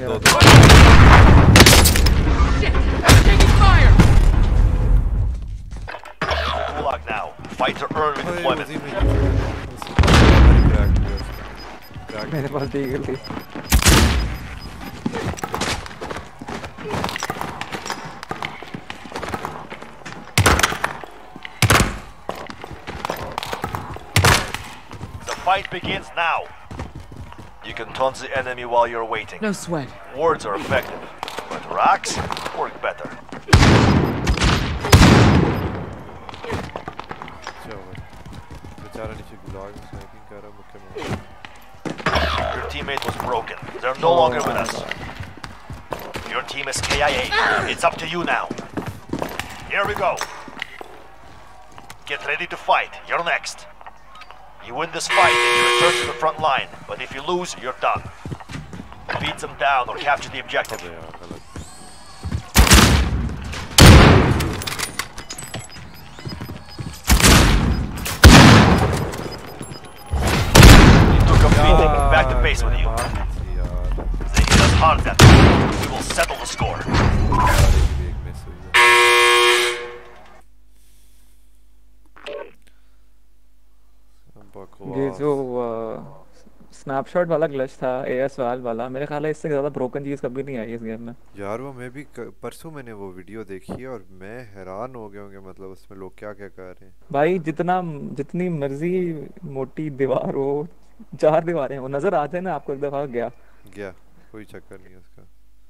दो
Shit! I'm taking fire!
Gulag now. Fight to earn redeployment.
मेरे पास डीगल थी
The fight begins now. You can taunt the enemy while you're waiting.
No sweat.
Words are effective, but rocks work better. Your teammate was broken. They're no longer with us. Your team is K I A. It's up to you now. Here we go. Get ready to fight. You're next. You win this fight and you return to the front line. But if you lose, you're done. Beat them down or capture the objective. Back to base with you. They hit us hard that time. We will settle the score.
ये जो snapshot वाला glitch था as वाल वाला मेरे ख्याल है इससे ज़्यादा ब्रोकन चीज़ कभी नहीं आई इस गेम में
यार। वो मैं भी परसों मैंने वो वीडियो देखी और मैं हैरान हो गया हूँ कि मतलब उसमें लोग क्या क्या कर रहे हैं
भाई। जितना जितनी मर्जी मोटी दीवार हो चार दीवारें वो नजर आते हैं ना आपको एक दफा गया
गया कोई चक्कर नहीं उसका।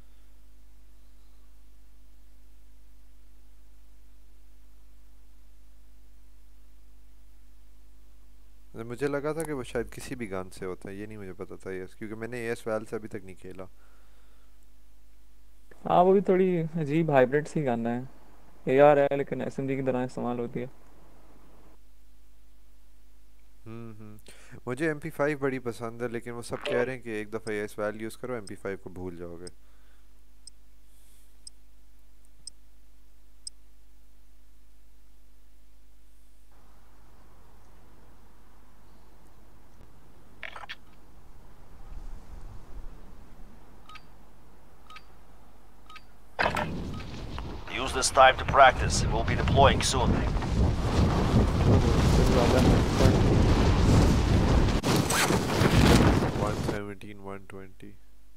मुझे लगा था कि वो शायद किसी भी गन से होता है, ये नहीं मुझे पता था ये, क्योंकि मैंने एएस वाल से अभी तक नहीं खेला।
हाँ वो भी थोड़ी अजीब हाइब्रिड सी गन है, एआर है लेकिन एसएमजी की तरह इस्तेमाल होती है।
हम्म हम्म मुझे एम पी फाइव बड़ी पसंद है, लेकिन वो सब कह रहे हैं कि एक दफ़ा एएस वाल यूज़ करो एम पी फाइव को भूल जाओगे।
Use this time to practice. We'll be deploying soon.
one seventeen, one twenty.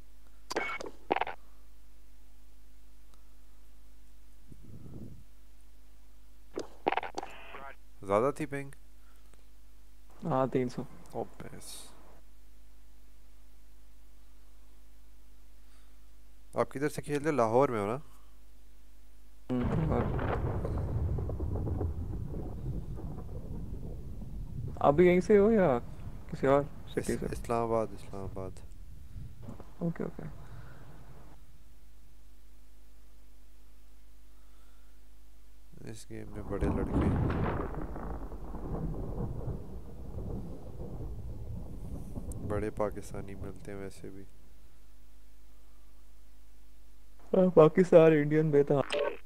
ज़्यादा थी पिंग?
हाँ तीन सौ।
ओ पैस। आप किधर से खेल रहे? लाहौर में हो ना?
अभी यहीं से हो या किसी और सिटी से?
इस्लामाबाद इस्लामाबाद।
Okay okay.
इस गेम में बड़े लड़के बड़े पाकिस्तानी मिलते हैं वैसे भी।
पाकिस्तान इंडियन बेटा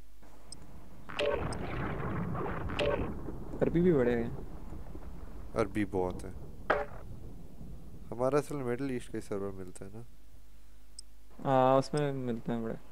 अरबी भी बड़े हैं।
अरबी बहुत है। हमारा असल मिडिल ईस्ट का सर्वर मिलता है ना?
हाँ उसमें मिलते हैं बड़े।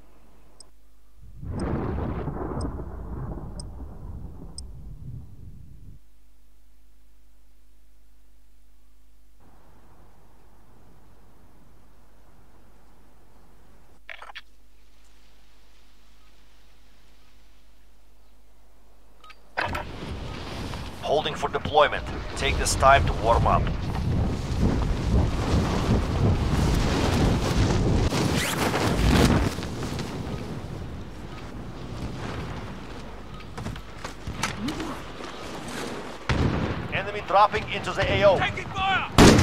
Holding for deployment. Take this time to warm up. Enemy dropping into the A O.
Taking fire!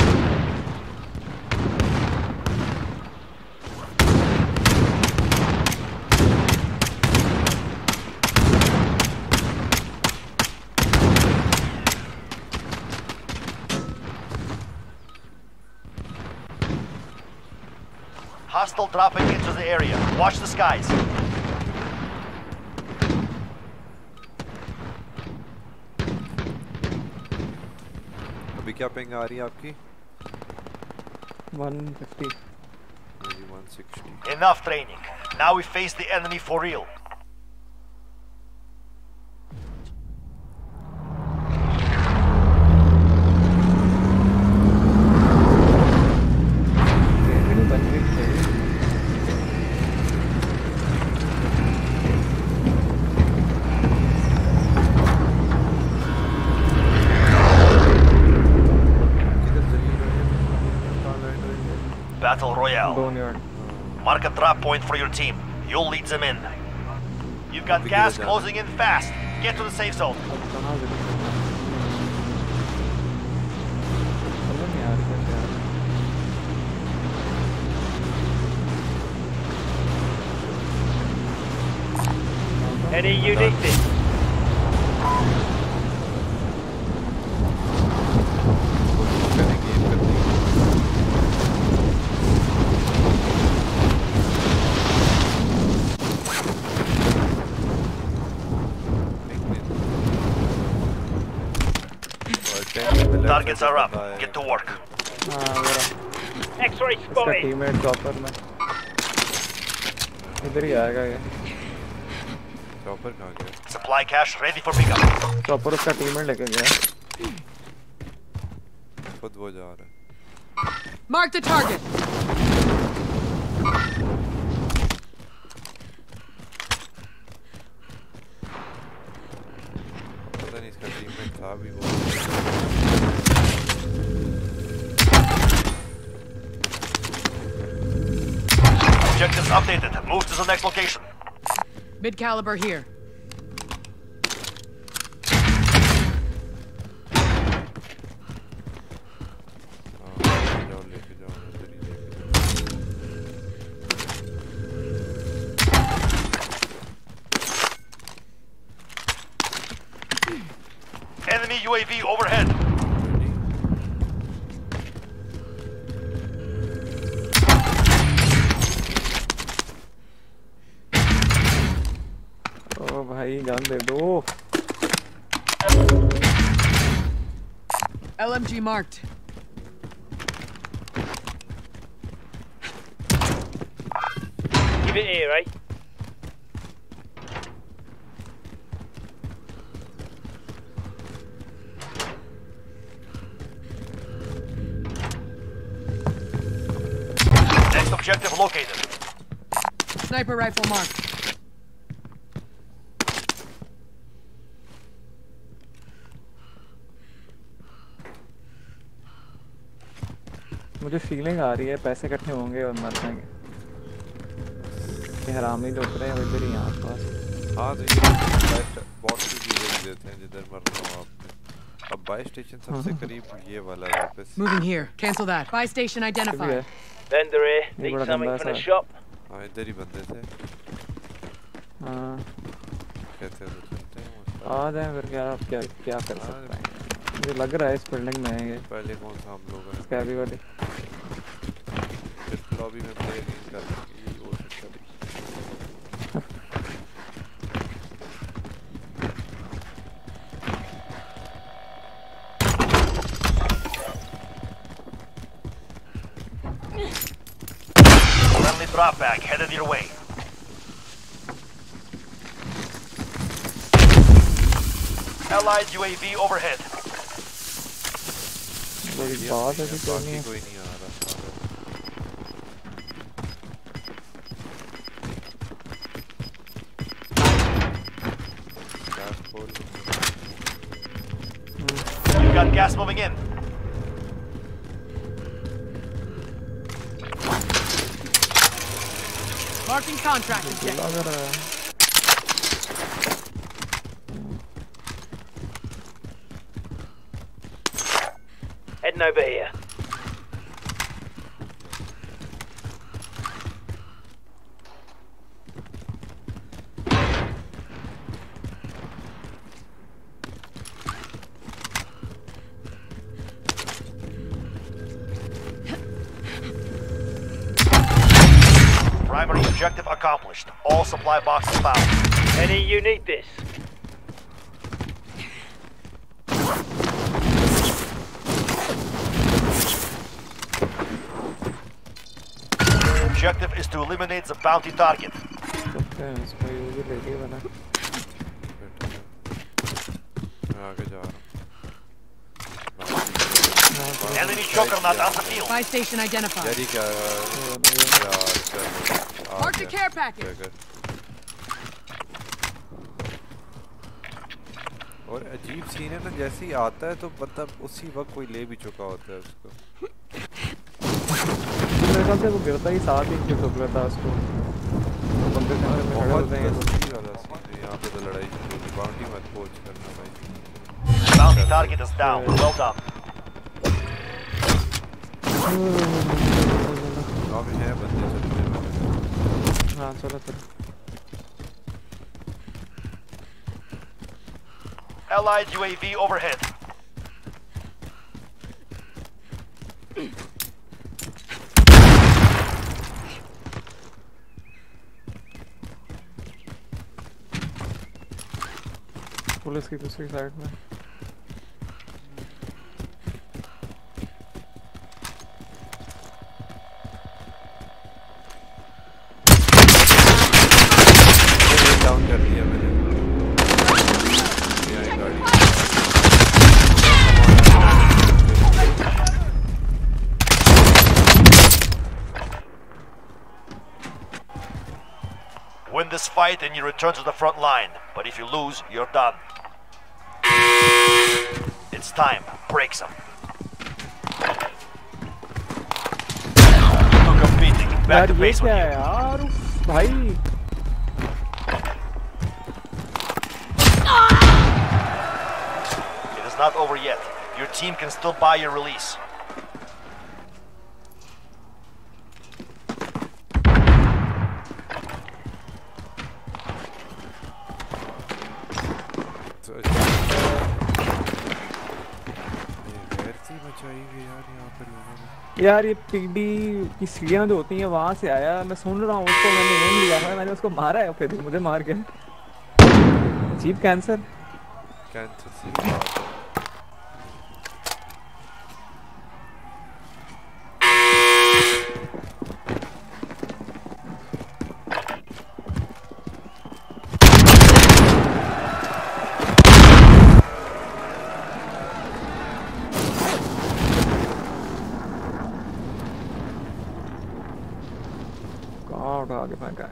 Hostile dropping into the area. Watch the skies.
अभी क्या पिंग आ रही है आपकी?
one fifty।
one sixty.
Enough training. Now we face the enemy for real. Battle Royale. Mark a drop point for your team. You'll lead them in. You've got gas closing in fast. Get to the safe zone.
Any uniqueness?
Targets are up. Get to work.
X-ray
इसका
spotted.
Teammate chopper में इधर ही आएगा ये
chopper कहाँ गया?
Supply cache ready for pickup.
Chopper उसका teammate लेके गया
खुद वो जा रहा है.
Mark the target.
पता नहीं इसका टीममेट था भी वो.
Objectives updated. Move to the next location.
Mid caliber here.
Enemy U A V overhead.
ओ भाई जान दे दो.
L M G marked.
Give it here, eh?
Next objective located.
Sniper rifle marked.
मुझे फीलिंग आ रही है पैसे इकट्ठे होंगे और मर जाएंगे. ये हरामी लोग रहे हैं इधर ही यहाँ आसपास.
हाँ तो ये बॉक्स की चीजें देते हैं जिधर मरना हो आपने. अब बाय स्टेशन सबसे करीब ये वाला है वापस.
Moving here. Cancel that. Buy station identified.
Vendor here. Need something from the shop.
हाँ इधर ही बंदे थे.
हाँ.
कहते हैं तो चलते हैं.
आ जाए फिर क्या आप क्या क्या कर सकते हैं. मुझे लग रहा है इस बिल्डिंग में है ये.
पहले कौन सा हम लोग हैं?
स्कैबी वाली.
फिर लॉबी में प्ले नहीं कर ये वो सकता है.
Friendly drop bag headed your way. Allied U A V overhead.
बड़ी बात है कि कोई नहीं.
कोई नहीं आ रहा. gas full.
You got gas moving in.
Marking contract objective.
Heading over here.
Primary objective accomplished. All supply boxes found.
Any you need this?
Objective is to eliminate the bounty target.
सकते हैं इसको ये भी लेके बना
मैं आगे जा रहा हूँ
Enemy juggernaut on the field.
Buy station identified.
यारी क्या यार
Mark the care package.
और अजीब सीन है ना जैसे ही आता है तो मतलब उसी वक्त कोई ले भी चुका होता है उसको
मेरे ख्याल से वो गिरता ही साथ ही क्यों ठोक रहा था उसको बंदे से में खड़े होते हैं
यहाँ पे तो लड़ाई चल रही है बाउंटी मत पोच करना भाई
Bounty target is down. Well done.
अब है बंदे चलते हैं
हाँ चलो चलो
Allied U A V overhead.
Police की दूसरी साइड में
डाउन कर दिया मैंने ये गाड़ी
Win this fight and you return to the front line. But if you lose, you're done. It's time. Break some. No competing. Back to base with you.
यार भाई
It is not over yet. Your team can still buy your release.
यार ये PD की सीढ़ियाँ जो होती हैं वहाँ से आया मैं सुन रहा हूँ उसको मैंने एम लिया है मैंने उसको मारा है फिर मुझे मार के अजीब कैंसर
कैंसर
आगे फेंका है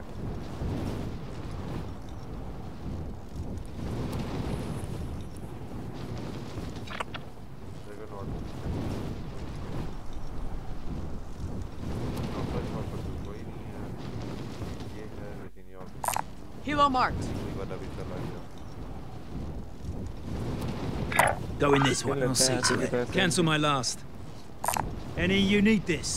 Helo marked.
Go in this one, I'll see to it. Cancel my last. Any, you need this.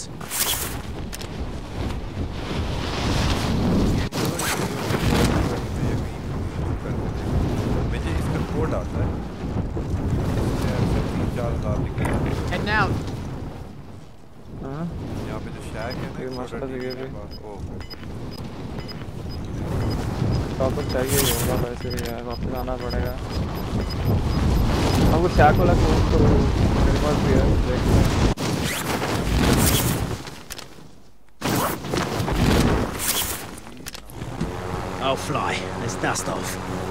Heading out.
हाँ
यहाँ पे जो शैक है ना
ये मस्त जगह पे
ओके
टॉप अप चाहिए होगा वैसे भी यार वापस आना पड़ेगा अब वो शैक वाला कोड तो मेरे पास भी है
I'll fly. Let's dust off.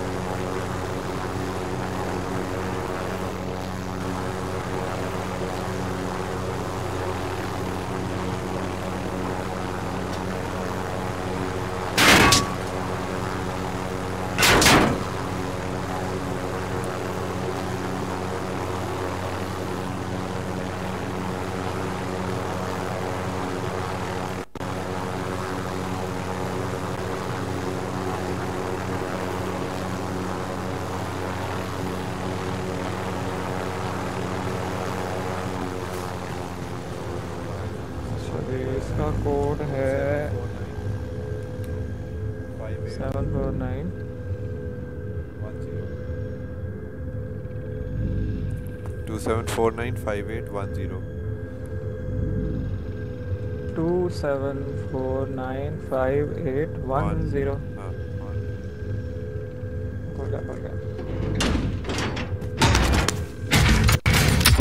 इसका कोड है seven four nine
two seven four nine five eight one zero
two seven four nine five eight one zero हो गया हो गया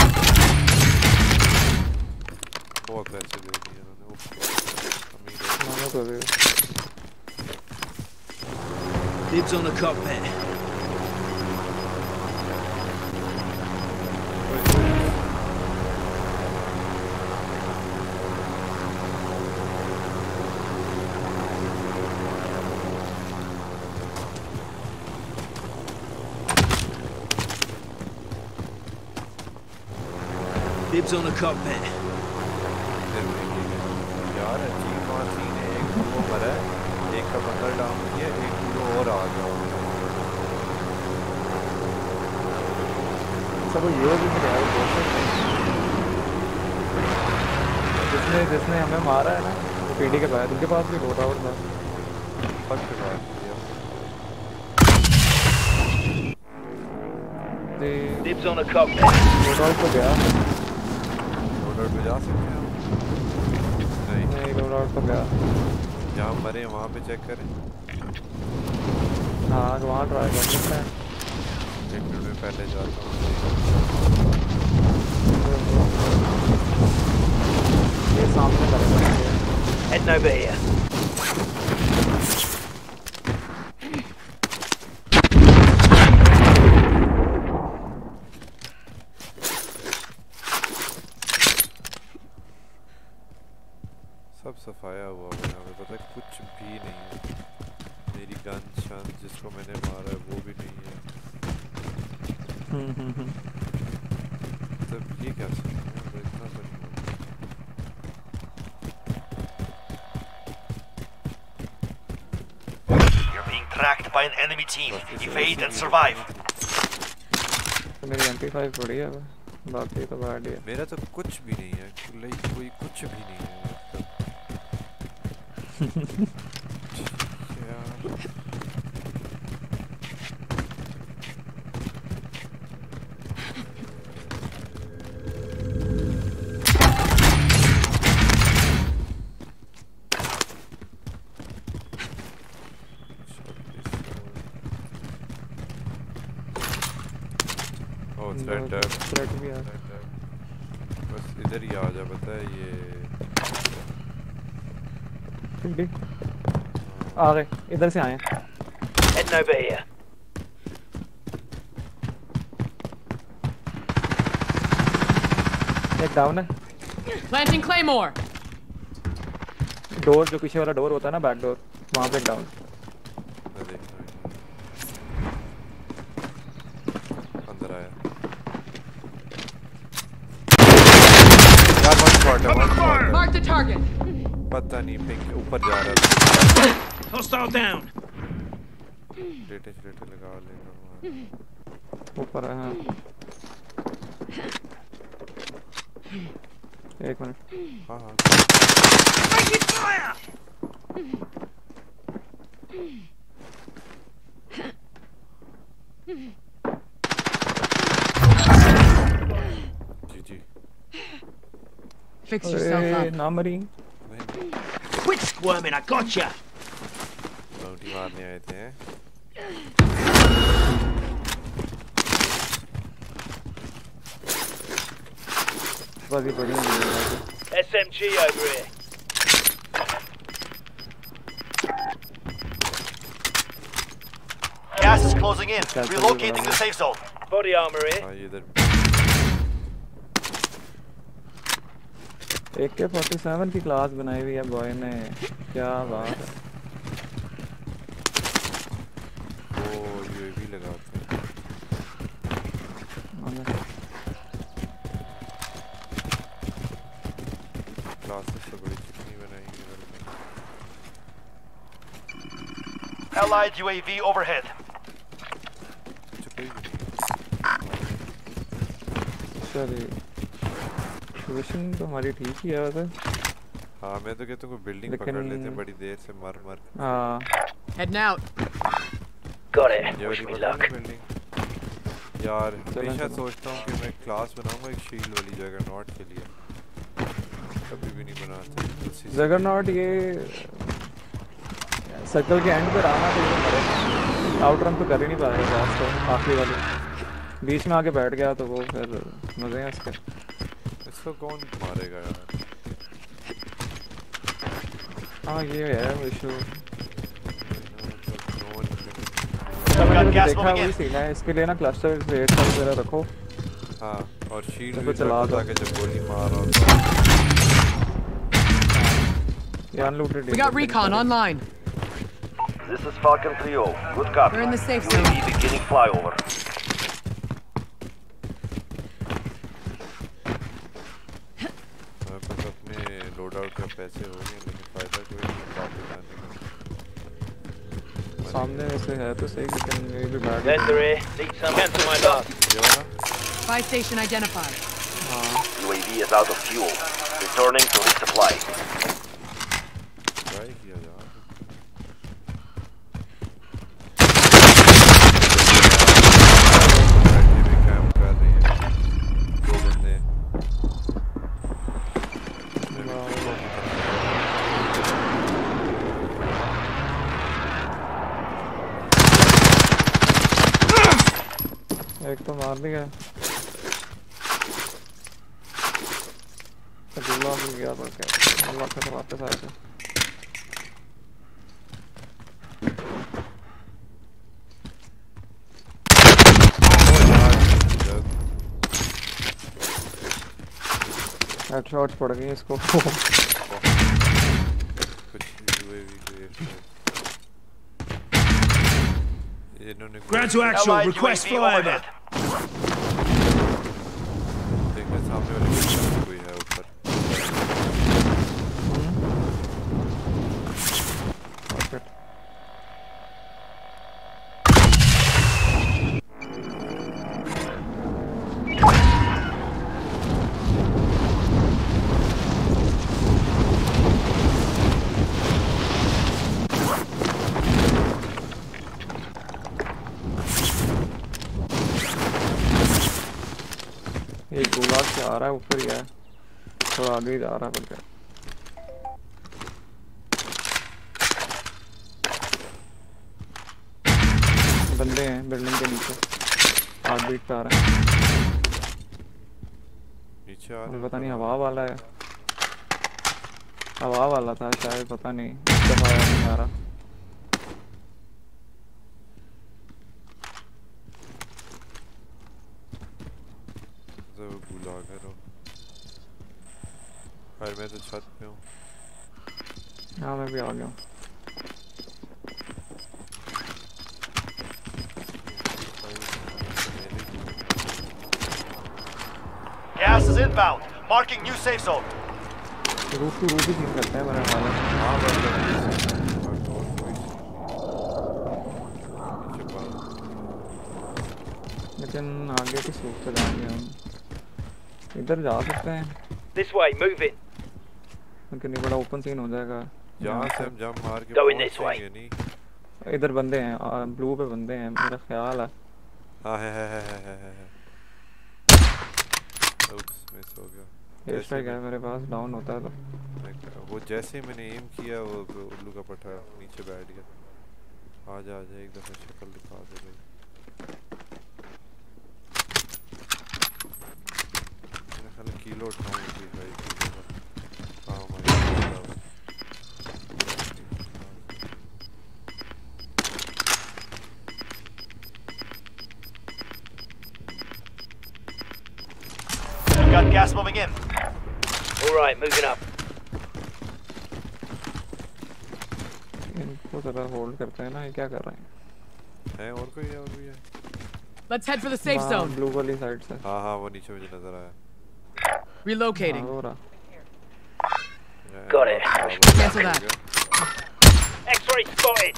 बहुत पैसे दे दिए उन्होंने स्मोक हो गई
Dibs on the cockpit. Dibs on the cockpit.
यार अजीब बात सीन है, एक वो मरा है, एक का बंदा डाउन किया, एक तो और आ गया।
सब ये भी नहीं है जिसने जिसने हमें मारा है ना वो पीडी के पास, उनके पास भी रोड आउट था।
फर्स्ट बार किया।
Dibs on the cockpit.
Road out तो गया।
रोड आउट पे जा सकते हैं हम? नहीं
नहीं रोड आउट तो गया।
जहाँ मरे वहाँ पे चेक करें।
हाँ वहाँ ट्राई कर सकते हैं।
एक मिनट में पहले जाता हूँ।
ये सामने करेंगे।
Heading over here.
सब सफाया हुआ है यहाँ पे, पता है कुछ भी नहीं है। मेरी गन शान जिसको मैंने मारा है वो भी नहीं है। तब ये क्या सीन है? इतना तो नहीं होगा।
You're being tracked by an enemy team. Evade and survive.
मेरी एम पी फाइव पड़ी है, बाकी तो बैड है।
मेरा तो कुछ भी नहीं है, कोई कुछ भी नहीं है।
थ्रेट भी है।
बस इधर ही आ जा, पता है ये
आ गए, इधर से आए।
Heading over here.
एक डाउन है।
Planting Claymore.
डोर जो पीछे वाला डोर होता है ना, बैक डोर, वहाँ पे एक डाउन।
अंदर आया।
Mark the target.
पता नहीं पिंक ऊपर जा रहा है।
Hostile down.
लेटे लेटे लगा लेगा
ऊपर है। हाँ एक मिनट।
हाँ हाँ जी जी।
Fix yourself up.
ना मरी।
Quit squirming, I gotcha.
Bounty मारने आए थे।
बाजी पड़ी है।
S M G over here.
Gas is closing in. Relocating the safe zone.
Body armor here.
हाँ ये इधर।
ए के फोर्टी सेवन की क्लास बनाई हुई है बॉय ने, क्या बात है।
ओ यूएवी लगाते हैं। क्लासेस तो बड़ी चिकनी बनाएंगे।
Allied U A V overhead.
चलिए सिचुएशन तो हमारी ठीक ही है वैसे।
हाँ मैं तो कहता हूँ बिल्डिंग पकड़ लेते हैं बड़ी देर से मर मर।
हाँ
Heading out.
Got it.
ये वाली बिल्डिंग यार हमेशा सोचता हूँ कि मैं क्लास बनाऊंगा एक शील्ड वाली जगह नॉट के लिए, कभी भी नहीं बनाते।
जगह नॉट ये सर्कल के एंड पर आना चाहिए, आउट रन तो कर ही नहीं पाएगा लास्ट तो आखिरी वाली, बीच में आके बैठ गया तो वो फिर मजे हैं इसके।
इसको कौन मारेगा यार?
हाँ ये है वो इशू।
Got gas
देखा
moving
वही
in.
सीन है इसके लिए ना क्लस्टर रेट वगैरह रखो।
हाँ और शील्ड
तो
भी
चला दो
ताकि जब गोली मार रहा हो।
ये unlooted.
We got recon online.
This is Falcon three oh. Good copy.
We're in the safe
U A V
zone.
beginning flyover.
मेरे पास अपने लोड आउट का पैसे हो गए लेकिन फायदा कोई नहीं काफी जाने का।
सामने वैसे है तो सही लेकिन ये भी बैड है।
Vendor here. Need some. Cancel my last.
ये वाला?
Buy station identified.
हाँ
U A V is out of fuel. Returning to resupply.
Try किया जा। बैठे भी कैंप कर रहे हैं। दो बंदे।
एक तो मार दिया। अब्दुल्ला भी गया पर क्या अल्लाह से वापस आए थे। हेडशॉट्स पड़ गए इसको।
कुछ यूएवी को ये इन्होंने
Ground to actual.
Allied
Request
U A V
flyover.
overhead.
देखा सामने वाले बिल्डिंग में कोई है ऊपर।
एक गुलाब से आ रहा है ऊपर ही है थोड़ा आगे ही जा रहा है बल्कि बंदे हैं बिल्डिंग के नीचे हार्ट बीट पे आ रहा है
नीचे आ रहा
पता नहीं हवा वाला है हवा वाला था शायद पता नहीं दफा नहीं आ रहा
बुला करो खैर मैं तो छत पे हूँ
हाँ मैं भी आ गया हूँ
Gas is inbound. Marking new safe zone.
Roof to roof ही सीन करते हैं मेरा ख्याल है
हाँ बस
लेकिन आगे की सूख पे जाएंगे हम इधर जा सकते हैं
This way, moving.
लेकिन ये बड़ा ओपन सीन हो जाएगा
जहाँ से हम जंप मार के
Going this way.
पहुँचेंगे नहीं
इधर बंदे हैं ब्लू पे बंदे हैं मेरा ख्याल है
हाँ है है है है है है उप्स मिस हो गया
एयर स्ट्राइक है मेरे पास डाउन होता है तो
वो जैसे मैंने एम किया वो उल्लू का पट्टा नीचे बैठ गया आजा आजा एक दफा शक्ल दिखा दे भाई मेरा ख्याल किलो उठाऊंगी भाई हाँ भाई
Got gas moving in.
All right, moving up.
इनको जरा होल्ड करते हैं ना ये क्या कर रहे हैं
है और कोई है और कोई है
Let's head for the safe zone.
Blue वाली साइड से
हाँ हाँ वो नीचे मुझे नजर आया
Relocating.
हो रहा
Got it.
Cancel that.
X-ray spotted.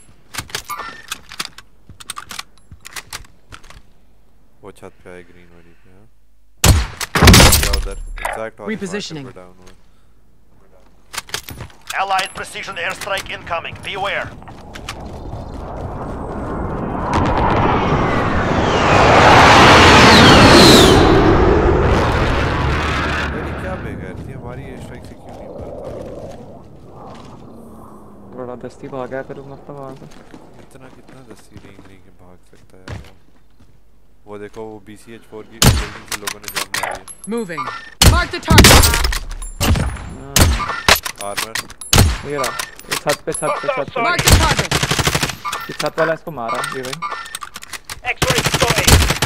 वो छत पे है ग्रीन वाली पे हाँ उधर exact
Repositioning.
Allied precision airstrike incoming. Be aware.
क्या बेकार थी हमारी एयर स्ट्राइक से क्यों नहीं मारता
बड़ा दस्ती भाग गया फिर मतलब वहाँ से
इतना कितना दस्ती रेंग रेंग के भाग सकता है वो देखो वो बी सी एच फोर की बिल्डिंग से लोगों ने जंप मारी है
Moving. Mark the target.
Armour
ये रहा, ये छत पे छत पे छत पे
Mark the target.
ये छत वाला इसको मारा ये भाई।
X-ray spotted.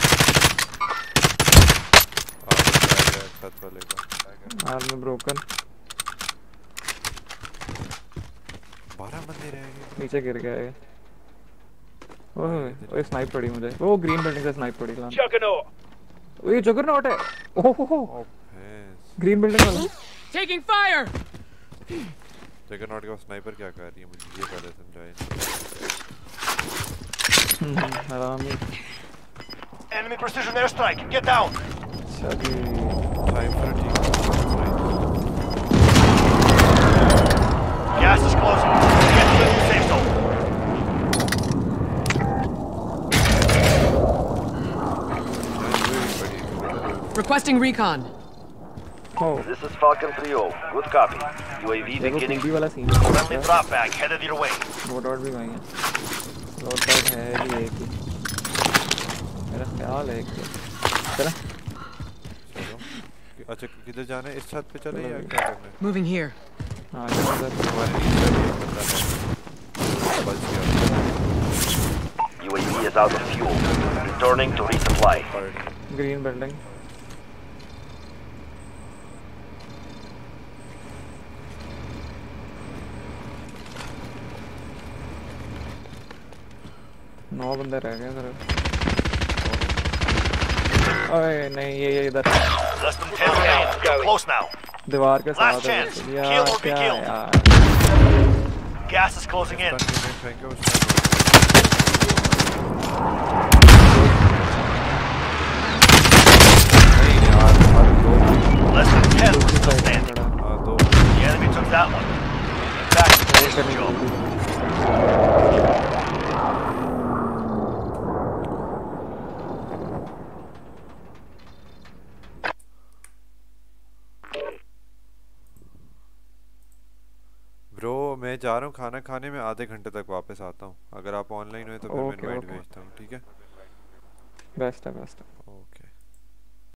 छत वाले का
आर्म ब्रोकन।
बारह बंदे रह गए।
नीचे गिर गया ये। ओए ओए स्नाइप पड़ी मुझे। वो ग्रीन बिल्डिंग से स्नाइप पड़ी लान।
Juggernaut.
ये जगरनॉट है। ओहो हो हो। ग्रीन बिल्डिंग वाला।
Taking fire.
जगरनॉट का स्नाइपर क्या कर रही है मुझे ये पहले समझाए।
हम्म आराम ही।
Enemy precision airstrike. Get down.
चलिए।
Time for team.
Gas is closing. Get to the safe zone.
Requesting recon.
Oh.
This is Falcon three oh. Good copy. U A V beginning.
देखो वाला सीन।
Friendly drop bag headed your way.
Load out भी वहीं है। Load out है भी एक ही। मेरा ख्याल है कि चला।
अच्छा किधर जाना है इस छत पे चले या क्या करना है?
Moving here.
हाँ इधर
हमारे नीचे एक बंदा है। बच गया।
U A V is out of fuel. Returning to resupply.
Green building. नौ बंदे रह गए इधर। ओए नहीं ये ये इधर
Less than ten seconds. You're close now.
दीवार के
Last
साथ है।
chance.
यार
Kill or be
क्या
killed.
यार।
Gas is closing in. Less than ten still standing. The enemy took that one. Back to finish the job.
Bro मैं जा रहा हूँ खाना खाने में आधे घंटे तक वापस आता हूँ। अगर आप ऑनलाइन हो तो मैं इनवाइट भेजता हूँ ठीक है।
बेस्ट है बेस्ट है।